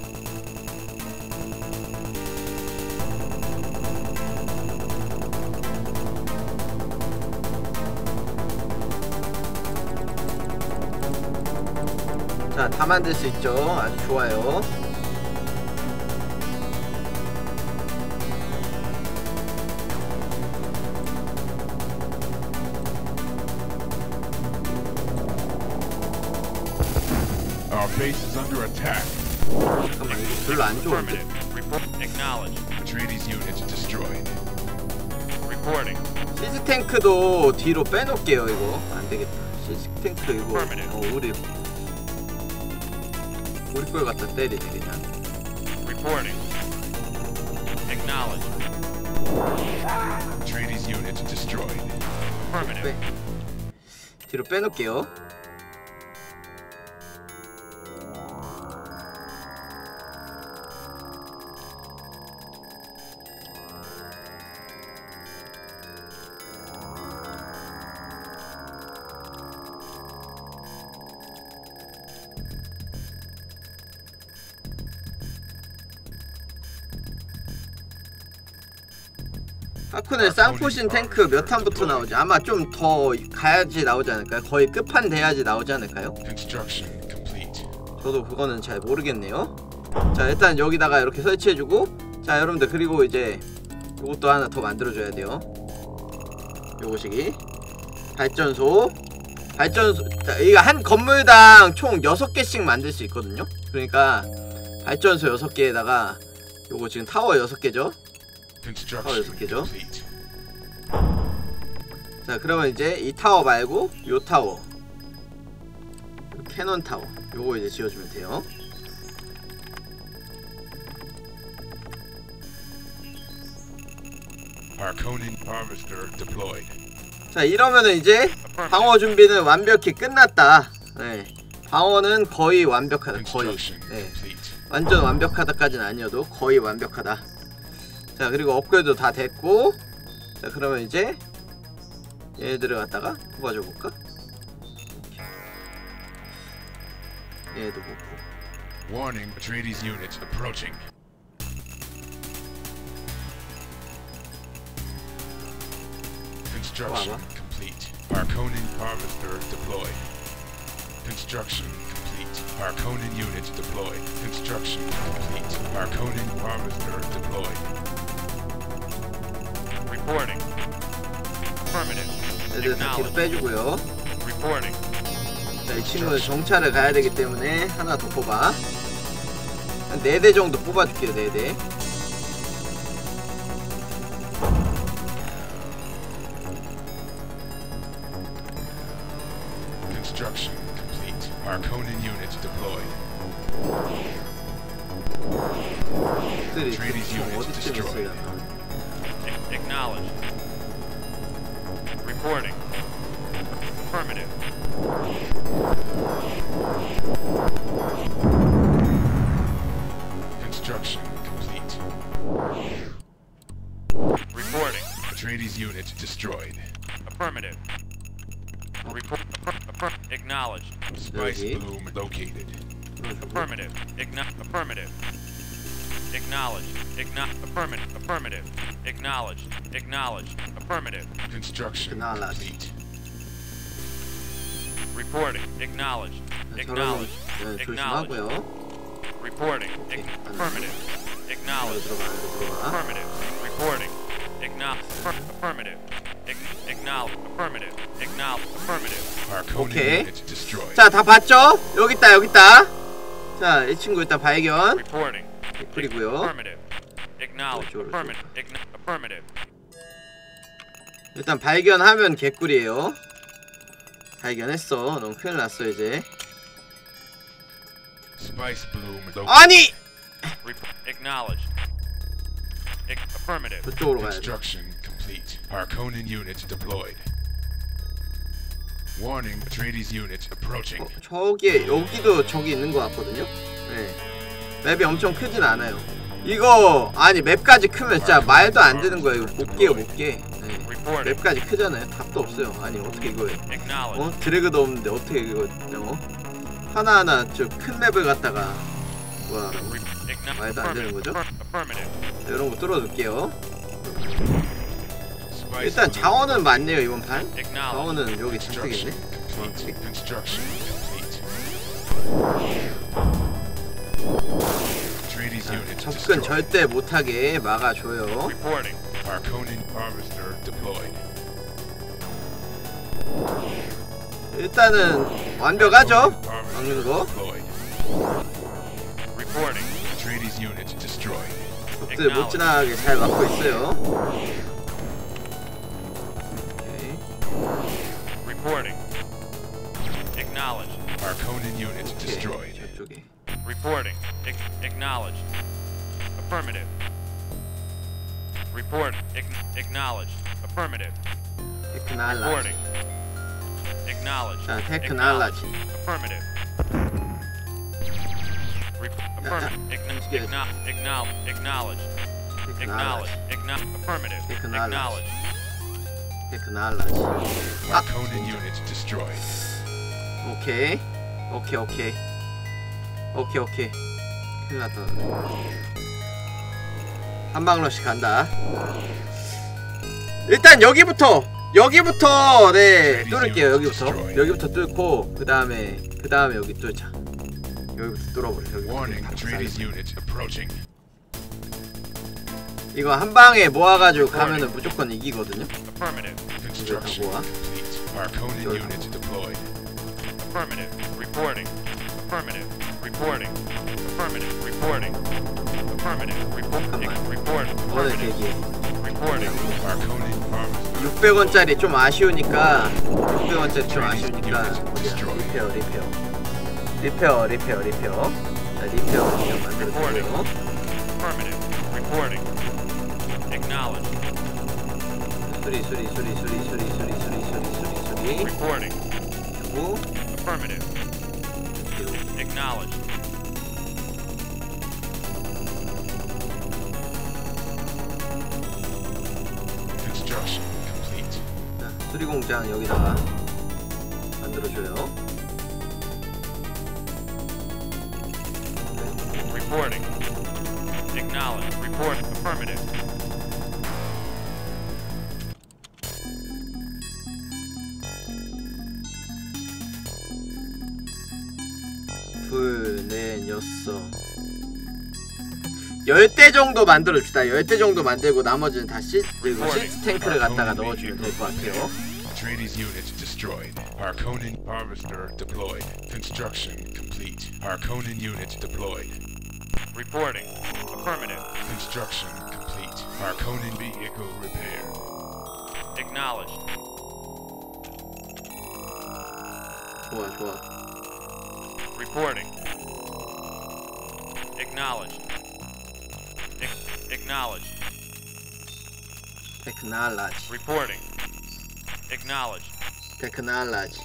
C: 자, 다 만들 수 있죠. 아주 좋아요.
B: Our base is under attack.
C: 잠깐만, 이거 별로 안 좋은데.
A: Affirmative. Report. Acknowledged.
B: Atreides unit destroyed.
A: Reporting.
C: 시스탱크도 뒤로 빼놓을게요. 이거 안 되겠다. 시스탱크 이거 어, 우리 우리 걸 갖다 때리네 그냥.
A: Reporting. Acknowledged.
B: Atreides unit destroyed.
A: Affirmative.
C: 빼. 뒤로 빼놓을게요. 하쿠네 쌍포신 탱크 몇 탄부터 나오지? 아마 좀 더 가야지 나오지 않을까요? 거의 끝판 돼야지 나오지 않을까요?
B: Construction complete.
C: 저도 그거는 잘 모르겠네요. 자 일단 여기다가 이렇게 설치해주고, 자 여러분들 그리고 이제 요것도 하나 더 만들어줘야 돼요. 요거시기 발전소 발전소. 자 이거 한 건물당 총 여섯 개씩 만들 수 있거든요. 그러니까 발전소 여섯 개에다가 요거 지금 타워 여섯 개죠.
B: Construction
C: 여섯 개죠.
B: complete.
C: 자 그러면 이제 이 타워 말고 요 타워, 요 캐논 타워 요거 이제 지어주면 돼요.
B: Harkonnen harvester deployed.
C: 자 이러면은 이제 방어 준비는 완벽히 끝났다. 네, 방어는 거의 완벽하다. 거의.
B: Construction
C: 네,
B: complete.
C: 완전 완벽하다까지는 아니어도 거의 완벽하다. 자 그리고 업그레이드 다 됐고, 자 그러면 이제 얘들을 갖다가 뽑아줘 볼까? 얘도 뽑고.
B: Warning, Atreides unit approaching. Construction complete. Harkonnen harvester deployed. Construction complete. Harkonnen unit deployed. Construction complete. Harkonnen harvester deployed.
A: Reporting. Affirmative.
C: 애들 다 뒤로 빼주고요.
A: Reporting.
C: 자, 이 친구는 정찰을 가야 되기 때문에 하나 더 뽑아. 한 네 대 정도 뽑아줄게요. 네 대.
B: Construction complete. Harkonnen unit deployed.
C: 들이
B: Atreides
C: 총
B: unit
C: 어디쯤
B: destroyed.
C: 있으려나.
A: A- Acknowledged. Reporting. Affirmative.
B: Construction complete.
A: Reporting.
B: Atreides unit destroyed.
A: Affirmative. Report. affir- affir- Acknowledged.
B: Spice
C: 여기.
B: bloom located.
A: Affirmative. Igno- affirmative. Acknowledged. Igno- affirmative. Affirmative. Acknowledged. Acknowledged. Affirmative.
B: Construction
C: Acknowledged.
B: complete.
A: Reporting. Acknowledged.
C: 저런
A: Acknowledged.
C: 네,
A: Acknowledged.
C: 조심하고요.
A: Reporting.
C: Okay.
A: Ig- affirmative.
C: 안으로
A: Acknowledged.
C: 들어가, 안으로 들어가.
A: Affirmative. Reporting. Acknowledge. Affirmative. Ig- Acknowledge. Affirmative. Acknowledge. Affirmative.
B: Harkonnen
C: Okay.
B: unit destroyed.
C: 자, 다 봤죠? 여기 있다, 여기 있다. 자, 이 친구 일단 발견.
A: Reporting.
C: 그리고요.
A: Affirmative. Acknowledge.
C: 이쪽으로,
A: Affirmative. Igno- Affirmative.
C: 일단 발견하면 개꿀이에요. 발견했어. 너무 큰일 났어 이제.
B: Spice bloom located.
C: 아니!
A: Report. Acknowledged. Ig- affirmative.
C: 저쪽으로 가야 돼.
B: Construction complete. Harkonnen unit deployed. Warning, Atreides unit approaching.
C: 어, 저기에 여기도 저기 있는 것 같거든요. 네. 맵이 엄청 크진 않아요. 이거 아니 맵까지 크면 진짜 말도 안 되는 거예요. 이거 못 깨요, 못 깨. 네.
A: Reporting.
C: 맵까지 크잖아요. 답도 없어요. 아니 어떻게 이거
A: Acknowledged.
C: 어 드래그도 없는데 어떻게 이거 어 하나하나 저 큰 맵을 갖다가 뭐야
A: Re- acknow-
C: 말도 안 되는 거죠?
A: affirm- Affirmative.
C: 이런 거 뚫어둘게요.
B: Spice
C: 일단
B: bloom
C: 자원은 많네요 이번 판.
A: Acknowledged.
C: 자원은 여기
B: Construction
C: 잔뜩 있네.
B: complete. Construction complete. Atreides unit
C: 접근
B: destroyed.
C: 절대 못하게 막아줘요.
A: Reporting.
B: Harkonnen harvester deployed.
C: 일단은 완벽하죠?
B: Harvester
C: 막는 거.
B: deployed.
A: Reporting.
B: Atreides unit destroyed.
C: 적들 못 지나가게 잘 막고 있어요. 오케이.
A: Reporting. Acknowledged.
B: Harkonnen unit
C: 오케이.
B: destroyed.
C: 저쪽에.
A: Reporting. Ac- acknowledged. Affirmative. Report. Ac- acknowledged. Affirmative.
C: 테크날라지.
A: Reporting. Acknowledged.
C: 자, 테크날라지.
A: Affirmative. Re- affirmative. Acknow-
C: Yes.
A: acknow- acknow- acknowledged. Acknowledged.
C: 테크날라지.
A: Acknow- affirmative.
C: Acknowledged.
A: Acknowledged.
C: 테크날라지.
B: Harkonnen unit destroyed.
C: 오케이. 오케이, 오케이. 오케이, 오케이. 큰일 났다. 한방러시 간다. 일단 여기부터! 여기부터! 네, 뚫을게요, 여기부터. 여기부터 뚫고, 그 다음에, 그 다음에 여기 뚫자. 여기부터 뚫어버려, 여기부터.
B: Warning,
C: 다
B: Atreides
C: 뚫자.
B: unit approaching.
C: 이거 한 방에 모아가지고 가면은 무조건 이기거든요?
A: Affirmative.
B: Construction
C: 뭐야?
B: complete. Harkonnen
C: 여기.
B: unit deployed.
A: Affirmative. Reporting. Affirmative. Reporting. Affirmative. Reporting. Affirmative. Report.
C: 잠깐만.
A: Report.
C: 어느
A: Affirmative.
C: 계기에.
A: Reporting.
B: Harkonnen harvester.
C: 육백 원짜리 좀 아쉬우니까 육백 원짜리 좀 아쉬우니까 리페어 리페어 리페어 리페어 리페어 자 리페어 그냥 만들어주고요.
A: Affirmative. Reporting. Acknowledged.
C: 수리 수리 수리 수리 수리 수리 수리 수리 수리 수리
A: Reporting.
C: 그리고
A: Affirmative. Acknowledged.
B: Construction complete.
C: 자, 수리 공장 여기다가 만들어줘요.
A: Reporting. Acknowledged. Report. Affirmative.
C: 좋았어. 열 대 정도 만들어주다. 열 대 정도 만들고 나머지는 다 시, 그리고 시스 탱크를 갖다가 넣어주면 될 것 같아요.
B: Atreides units destroyed. Harkonnen harvester deployed. Construction complete. Harkonnen units deployed.
A: Reporting. Affirmative.
B: Construction complete. Harkonnen vehicle repaired.
A: Acknowledged.
C: 좋아 좋아.
A: Reporting. Acknowledged. Ac- acknowledged.
C: 테크놀라지.
A: Reporting. Acknowledged.
C: 테크놀라지.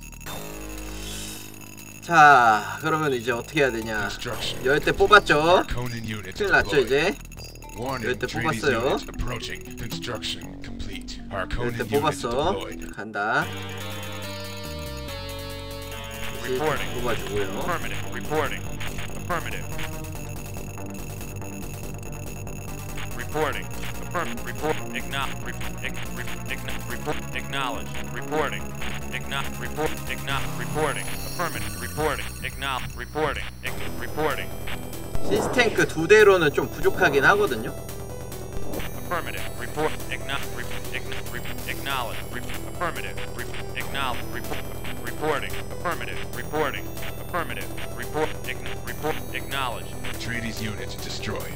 C: 자, 그러면 이제 어떻게 해야 되냐?
B: Construction.
C: 열 대 뽑았죠?
B: Harkonnen units
C: 큰일 났죠
B: deployed.
C: 이제?
B: Warning.
C: 열 대
B: Atreides
C: 뽑았어요.
B: units approaching. Construction complete.
C: 열 대
B: Harkonnen units
C: 뽑았어.
B: deployed.
C: 간다. 이제 뽑아주고요.
A: Affirmative. Reporting. Affirmative. Reporting. Affirm. Report. Acknowledge. Re- ac- re- ac- report. Acknowledge. Reporting. Acknowledge. Report. Acknowledge. Reporting. Affirmative. Reporting. Acknowledge. Reporting. Ac- reporting.
C: 시스탱크 두 대로는 좀 부족하긴 하거든요.
A: Affirmative. Report. Acknowledge. Re- ac- re- acknowledge. Re- affirmative. Re- acknowledge. Report. Reporting. Affirmative. Reporting. Affirmative. Report. Ac- report. Acknowledge.
B: Atreides units destroyed.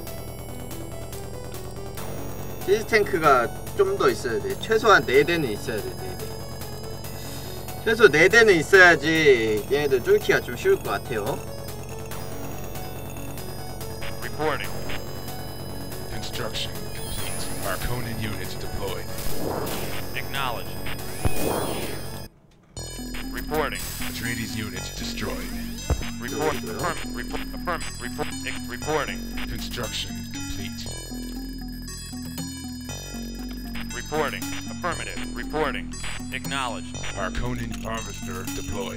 C: 시스탱크가 좀 더 있어야 돼. 최소한 네 대는 있어야 돼. 네 대. 최소 네 대는 있어야지 얘네들 뚫기가 좀 쉬울 것 같아요.
A: Reporting.
B: Construction complete. Harkonnen units deployed.
A: Acknowledge. Reporting.
B: Atreides units destroyed.
A: Report.
C: There we go.
A: Affirm. Report. Affirm. Report. ac- reporting.
B: Construction complete.
A: Reporting. Affirmative. Reporting. Acknowledge.
B: Harkonnen harvester deployed.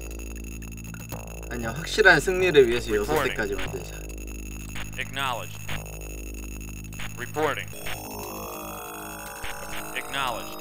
C: 아니야, 확실한 승리를 위해서 여섯 대까지 만들자.
A: Acknowledge. Reporting. Acknowledge.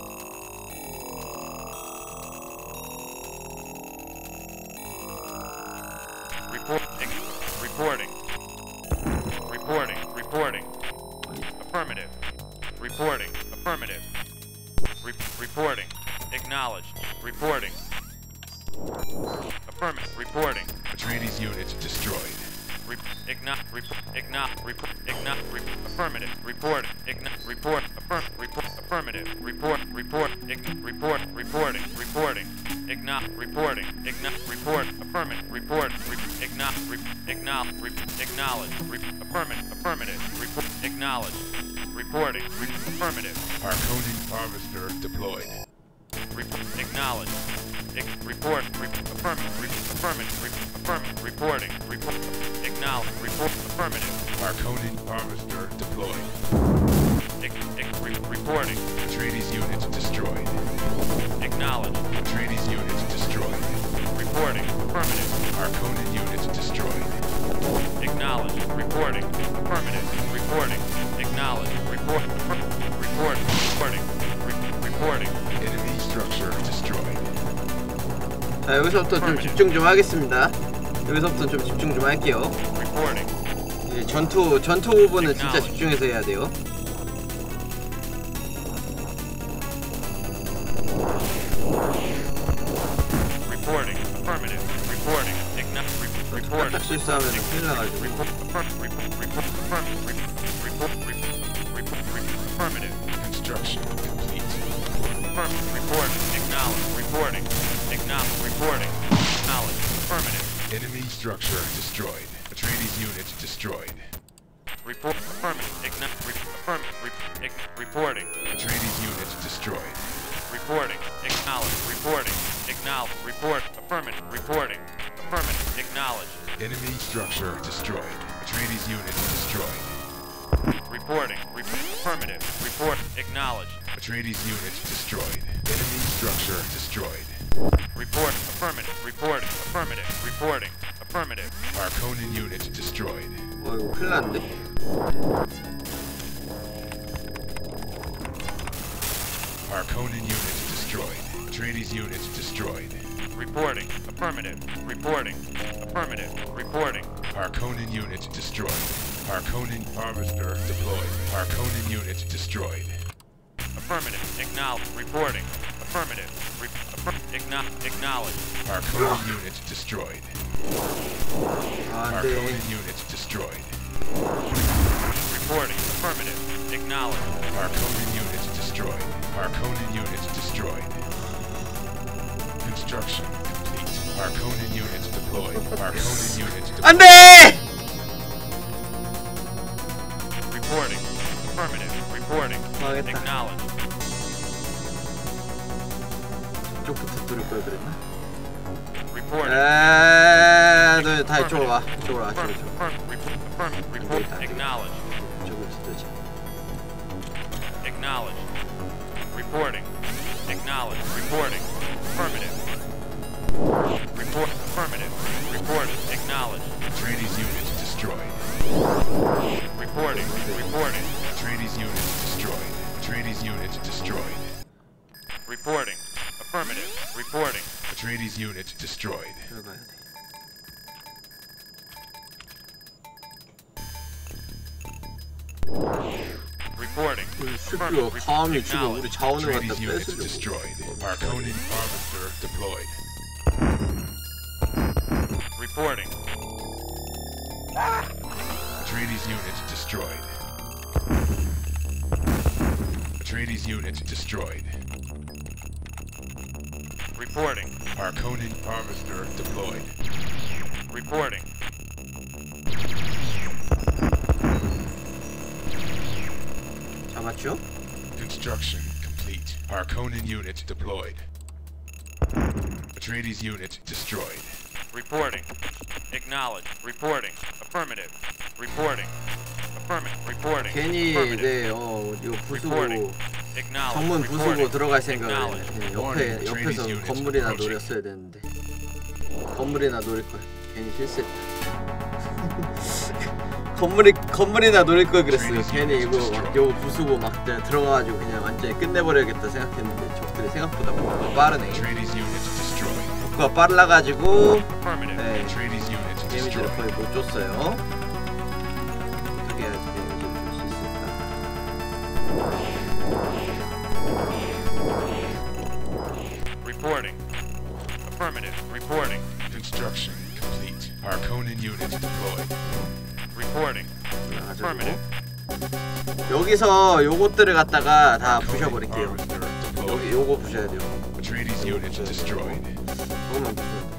A: Report. ex- reporting. Reporting. Reporting. Affirmative. Reporting. Affirmative. Re- reporting. Acknowledged. Reporting. Affirmative. Reporting.
B: Atreides units destroyed.
A: Re- igno- report, igno- report, igno- re- affirmative, report, igno- report, affirm, report, affirmative, report, report, ign- report, reporting, reporting, igno- reporting, igno- report, affirmative, report, re- igno- re- igno- re- acknowledge, re- affirmative, affirmative, report, acknowledge, reporting, re- affirmative,
B: Harkonnen harvester deployed.
A: report, acknowledge, ig- report, re- affirmative, re- affirmative, re- affirmative, reporting, report, acknowledge, report, affirmative,
B: Harkonnen harvester deployed.
A: ig- ig- re- reporting,
B: Atreides units destroyed.
A: acknowledge,
B: Atreides units destroyed.
A: reporting, affirmative,
B: Harkonnen units destroyed.
A: acknowledge, reporting, affirmative, reporting, acknowledge, report, affirm- report, reporting, re- reporting,
B: Enemy structure destroyed.
C: 자, 여기서부터 좀 집중 좀 하겠습니다. 여기서부터 좀 집중 좀 할게요.
A: reporting,
C: 이제 전투 전투 부분은 진짜 집중해서 해야 돼요.
A: reporting, affirmative, reporting, igno- re- reporting,
C: 딱 실수하면 큰일 나가지고.
A: report, affirm- report, report, affirm- re- report, re- report, re- affirmative,
B: Construction complete.
A: affirm, reporting, acknowledge, reporting, acknowledge, reporting, acknowledge, affirmative,
B: Enemy structure destroyed. Atreides units destroyed.
A: report, affirmative, igno- re- affirm, re- ig- reporting,
B: Atreides units destroyed.
A: reporting, acknowledge, reporting, acknowledge, report, affirmative, reporting, affirmative, acknowledge,
B: Enemy structure destroyed. Atreides units destroyed.
A: reporting, re- affirmative, report, acknowledge,
B: Atreides units destroyed. Enemy structure destroyed.
A: report, affirmative, reporting, affirmative, reporting, affirmative,
B: Harkonnen units destroyed.
C: 어이구, 큰일 났는데?
B: Harkonnen units destroyed. Atreides units destroyed.
A: Reporting. Affirmative. Reporting. Affirmative. Reporting.
B: Harkonnen unit destroyed. Harkonnen harvester deployed. Harkonnen unit destroyed.
A: Affirmative. Acknowledge. Reporting. Affirmative. Re affirm Acknow acknowledge.
B: Harkonnen unit destroyed.
C: 아,
B: Harkonnen
C: 안돼.
B: unit destroyed.
A: Reporting. Affirmative. Acknowledge.
B: Harkonnen unit destroyed. Harkonnen unit destroyed. Construction complete. Harkonnen unit deployed. Harkonnen unit deployed.
C: 안돼.
A: Reporting. Affirmative. Reporting.
C: 망했다.
A: Acknowledge.
C: 이쪽부터 뚫을 걸 그랬나?
A: Reporting.
C: 에이, 너다 이쪽으로 와. 이쪽으로 와.
A: Affirm,
C: 이쪽으로.
A: affirm, report, affirm, report, acknowledge,
C: 이쪽으로 뚫지.
A: acknowledge, reporting, acknowledge, reporting, affirmative, report, affirmative, reporting, acknowledge,
B: Atreides unit destroyed.
A: reporting, reporting,
B: Atreides unit destroyed. Atreides unit destroyed.
A: reporting, affirmative, reporting,
B: Atreides unit destroyed.
C: 들어가야 돼.
A: reporting,
C: 이 새끼가 감히 지금 우리 자원을 갖다
B: Atreides unit
C: 뺏으려고.
B: destroyed. Harkonnen harvester deployed.
A: reporting,
B: Atreides unit destroyed. Atreides unit destroyed.
A: reporting,
B: Harkonnen harvester deployed.
A: reporting,
C: 잡았죠?
B: Construction complete. Harkonnen unit deployed. Atreides unit destroyed.
A: reporting, acknowledge, reporting, affirmative, reporting, affirmative, reporting,
C: 괜히
A: affirmative,
C: 네, 어 이거 부수고
A: reporting, acknowledge,
C: 정문 부수고
A: reporting,
C: 들어갈 생각을
A: acknowledge,
C: 그냥 옆에 옆에서 건물이나 노렸어야 되는데 건물이나 노릴 걸 괜히 실수했다. 건물이 건물이나 노릴 걸 그랬어요. 괜히 이거 막 요거 부수고 막 들어가가지고 그냥 완전히 끝내버려야겠다 생각했는데 적들이 생각보다 복구가 빠르네.
B: Atreides unit destroyed.
C: 복구가 빨라가지고
A: affirmative,
C: 네,
B: Atreides unit
C: 데미지를
B: destroyed.
C: 거의 못 줬어요. 어떻게 해야지 데미지를 줄 수 있을까?
A: reporting, affirmative, reporting,
B: Construction complete. Harkonnen unit deployed.
A: reporting,
C: 가지고
A: affirmative,
C: 여기서 요것들을 갖다가 다
B: Harkonnen
C: 부셔버릴게요.
B: harvester
C: 여기
B: deployed.
C: 요거 부셔야 돼요.
B: Atreides unit destroyed.
C: 조금만 부셔.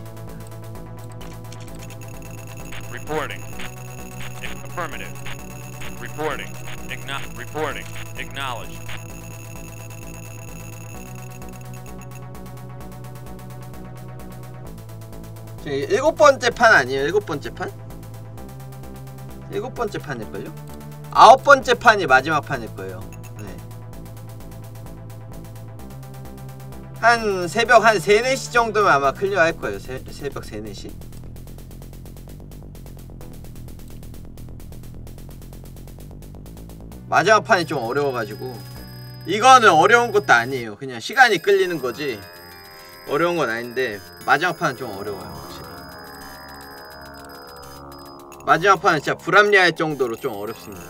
A: reporting, affirmative, reporting, acknow, reporting, acknowledge,
C: 지금 일곱 번째 판 아니에요? 일곱 번째 판? 일곱 번째 판일걸요? 아홉 번째 판이 마지막 판일 거예요. 네. 한 새벽 한 세, 네 시 정도면 아마 클리어 할 거예요. 새, 새벽 세, 네 시. 마지막 판이 좀 어려워가지고 이거는 어려운 것도 아니에요. 그냥 시간이 끌리는 거지 어려운 건 아닌데 마지막 판은 좀 어려워요. 확실히 마지막 판은 진짜 불합리할 정도로 좀 어렵습니다.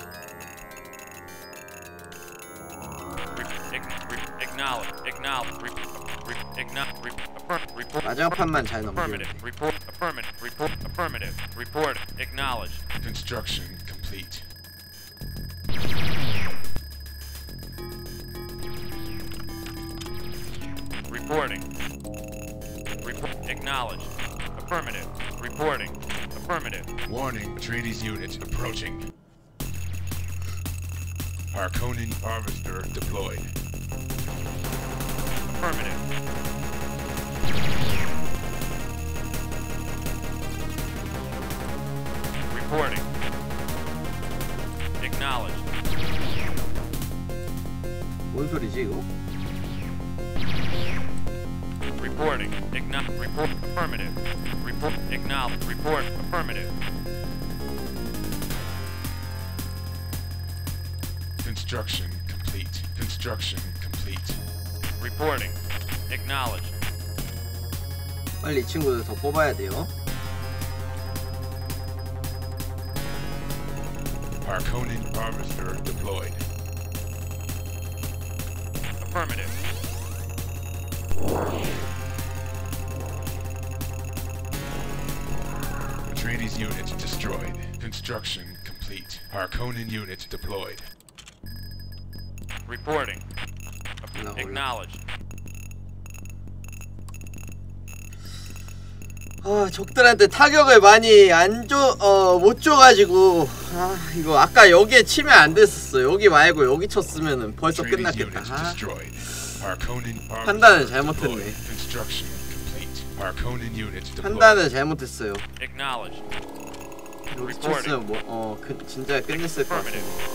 A: acknowledge, acknowledge, re, re, acknowledge, re, affirm, report,
C: 마지막 판만 잘 넘기면
A: affirmative,
C: 돼.
A: report, affirmative, report, affirmative, report, acknowledge,
B: Construction complete.
A: reporting, report, acknowledge, affirmative, reporting, affirmative,
B: Warning, Atreides unit approaching. Harkonnen harvester deployed.
A: affirmative, reporting, acknowledge,
C: 뭔 소리지 이거?
A: reporting, acknowledge, report, affirmative, report, acknowledge, report, affirmative,
B: Construction complete. Construction complete.
A: reporting, acknowledge,
C: 빨리 이 친구들 더 뽑아야 돼요.
B: Harkonnen Harvester deployed.
A: Affirmative.
B: Atreides unit destroyed. Construction complete. Harkonnen unit deployed.
A: Reporting.
C: 올라, 올라.
A: Acknowledged.
C: 아, 적들한테 타격을 많이 안 줘, 어, 못 줘가지고. 아, 이거 아까 여기에 치면 안 됐었어. 여기 말고 여기 쳤으면은 벌써
B: Atreides
C: 끝났겠다.
B: unit
C: 아,
B: destroyed. Harkonnen
C: 판단을
B: Harvester
C: 잘못했네.
B: deployed. Construction complete. Harkonnen unit deployed.
C: 판단을 잘못했어요.
A: Acknowledged.
C: 여기 쳤으면 뭐, 어, 그, 진짜 끝냈을 것 같아.
A: Affirmative.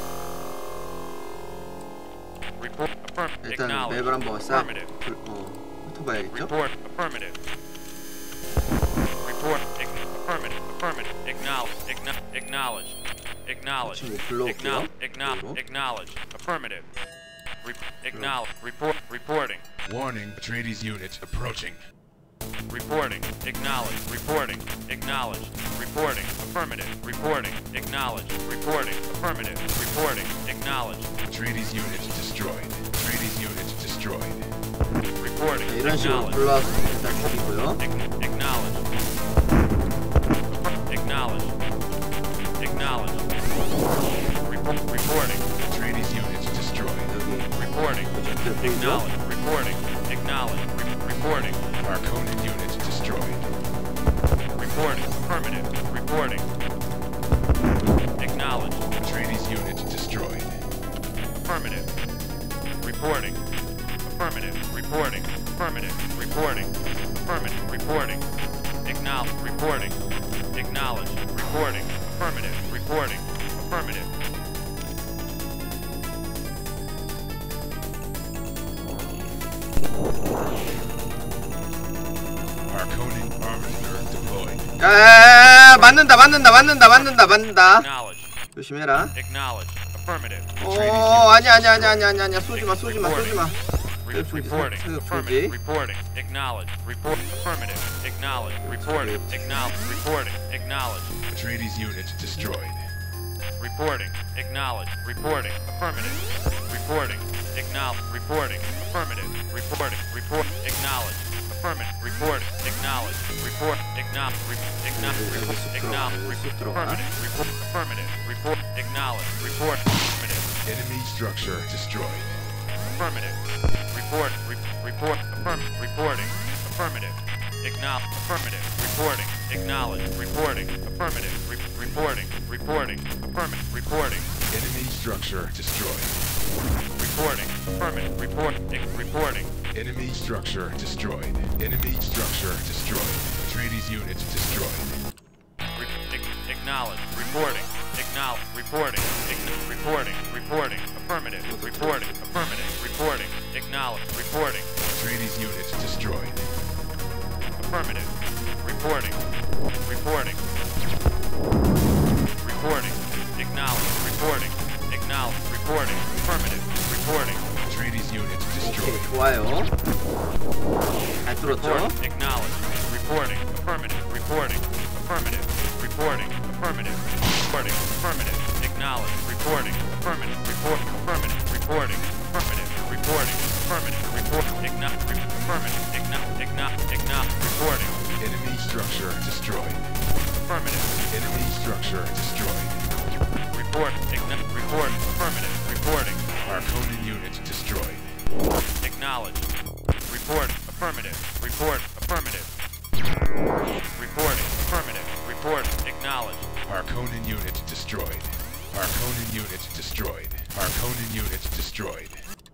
A: Report. Affirm.
C: 일단
A: Acknowledged.
C: 맵을 한번 싹,
A: Affirmative.
C: 불, 어, 훑어봐야겠죠?
A: Report. Affirmative. Report. Ign- affirmative. Affirmative. Acknowledged. Ign- acknowledged. Acknowledged.
C: 친구 불러올게요.
A: Acknow- acknow-
C: 그리고.
A: acknowledged. Affirmative. Re- acknowledge. Report. Reporting.
B: Warning, Atreides unit approaching.
A: Reporting. Acknowledge. Reporting. Acknowledged. Reporting. Affirmative. Reporting. Acknowledged. Reporting. Affirmative. Reporting. Acknowledged.
B: Atreides unit destroyed. Atreides unit destroyed.
A: Reporting.
C: 자, 이런 식으로
A: Acknowledged.
C: 불러와서 일단 죽이고요.
A: Ac- Acknowledged. Acknowledged. Acknowledged. Report. Reporting.
B: Atreides unit destroyed.
C: 여기
A: Reporting.
C: 적들 보이죠?
A: Acknowledged. Reporting. Acknowledged. Re- reporting.
B: Harkonnen unit destroyed.
A: Reporting. Affirmative. Reporting. Acknowledged.
B: Atreides unit destroyed.
A: Affirmative. Reporting. Affirmative. Reporting. Affirmative. Reporting. Affirmative. Reporting. Acknowledge. Reporting. Acknowledge. Reporting. Affirmative. Reporting. Affirmative.
B: Harkonnen Harvester deployed.
C: 야, 맞는다, 맞는다, 맞는다, 맞는다, 맞는다.
A: Acknowledge.
C: 조심해라.
A: Acknowledge. Affirmative.
C: 어, 아니야, 아니야, 아니야, 아니야, 아니야, 아니야. 쏘지 마, 쏘지 마, 쏘지 마.
A: Re-
C: 쏘지,
A: reporting.
C: 쏘지,
A: Affirmative.
C: 쏘지.
A: Reporting. Acknowledge. Report. Affirmative. Acknowledge. Reporting. Acknowledge. Reporting. Acknowledge.
B: Atreides unit destroyed.
A: Reporting. Acknowledge. Reporting. Affirmative. Reporting. Acknowledge. Reporting. Affirmative. Reporting. Report. Acknowledge. Affirmative. Reporting. Acknowledge. Report. Acknowledge. Re- acknowledge. Report. Acknowledge. Report. Affirmative. Report. Affirmative. Report. Acknowledge. Report. Affirmative.
B: Enemy structure destroyed.
A: Affirmative. Report. Re- report. Affirm. Reporting. Affirmative. Acknowledge. Affirmative. Reporting. Acknowledge. Reporting. Affirmative. Re- reporting. Reporting. Affirmative. Reporting.
B: Enemy structure destroyed.
A: Reporting. Affirmative. Report. Ec- reporting.
B: Enemy structure destroyed. Enemy structure destroyed. Atreides unit destroyed.
A: Re- ac- acknowledge. Reporting. Acknowledge. Reporting. Ign- reporting. Reporting. Affirmative. Reporting. Affirmative. Reporting. Acknowledge. Reporting.
B: Atreides unit destroyed.
A: Affirmative. Reporting. Reporting. Reporting. Acknowledge. Reporting. Acknowledge. Reporting. Affirmative. Reporting.
B: Atreides unit
C: 오케이,
B: destroyed.
C: 좋아요. 잘 뚫었죠?
A: Reporting. Acknowledge. Reporting. Affirmative. Reporting. Affirmative. Reporting. Affirmative. Reporting. Affirmative. Acknowledge. Reporting. Affirmative. Report. Affirmative. Reporting. Affirmative. Reporting. Affirmative. Report. Acknowledge. Affirmative. Acknowledge. Acknowledge. Acknowledge. Reporting.
B: Enemy structure destroyed.
A: Affirmative.
B: Enemy structure destroyed.
A: Report. Acknowledge. Report. Affirmative. Reporting.
B: Harkonnen unit destroyed.
A: Acknowledge. Report. Affirmative. Report. Affirmative. Reporting. Affirmative. Report. Acknowledge.
B: Harkonnen unit destroyed. Harkonnen unit destroyed. Harkonnen unit destroyed.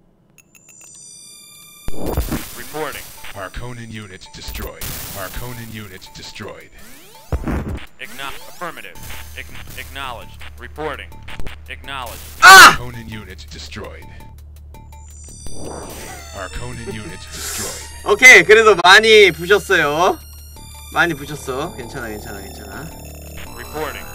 A: Reporting.
B: Harkonnen unit destroyed. Harkonnen unit destroyed.
A: Acknow- affirmative. Ac- acknowledged. Reporting. Acknowledged.
C: 아!
B: Harkonnen unit destroyed. Harkonnen unit destroyed.
C: 오케이, 그래도 많이 부셨어요. 많이 부셨어. 괜찮아, 괜찮아, 괜찮아.
A: Reporting.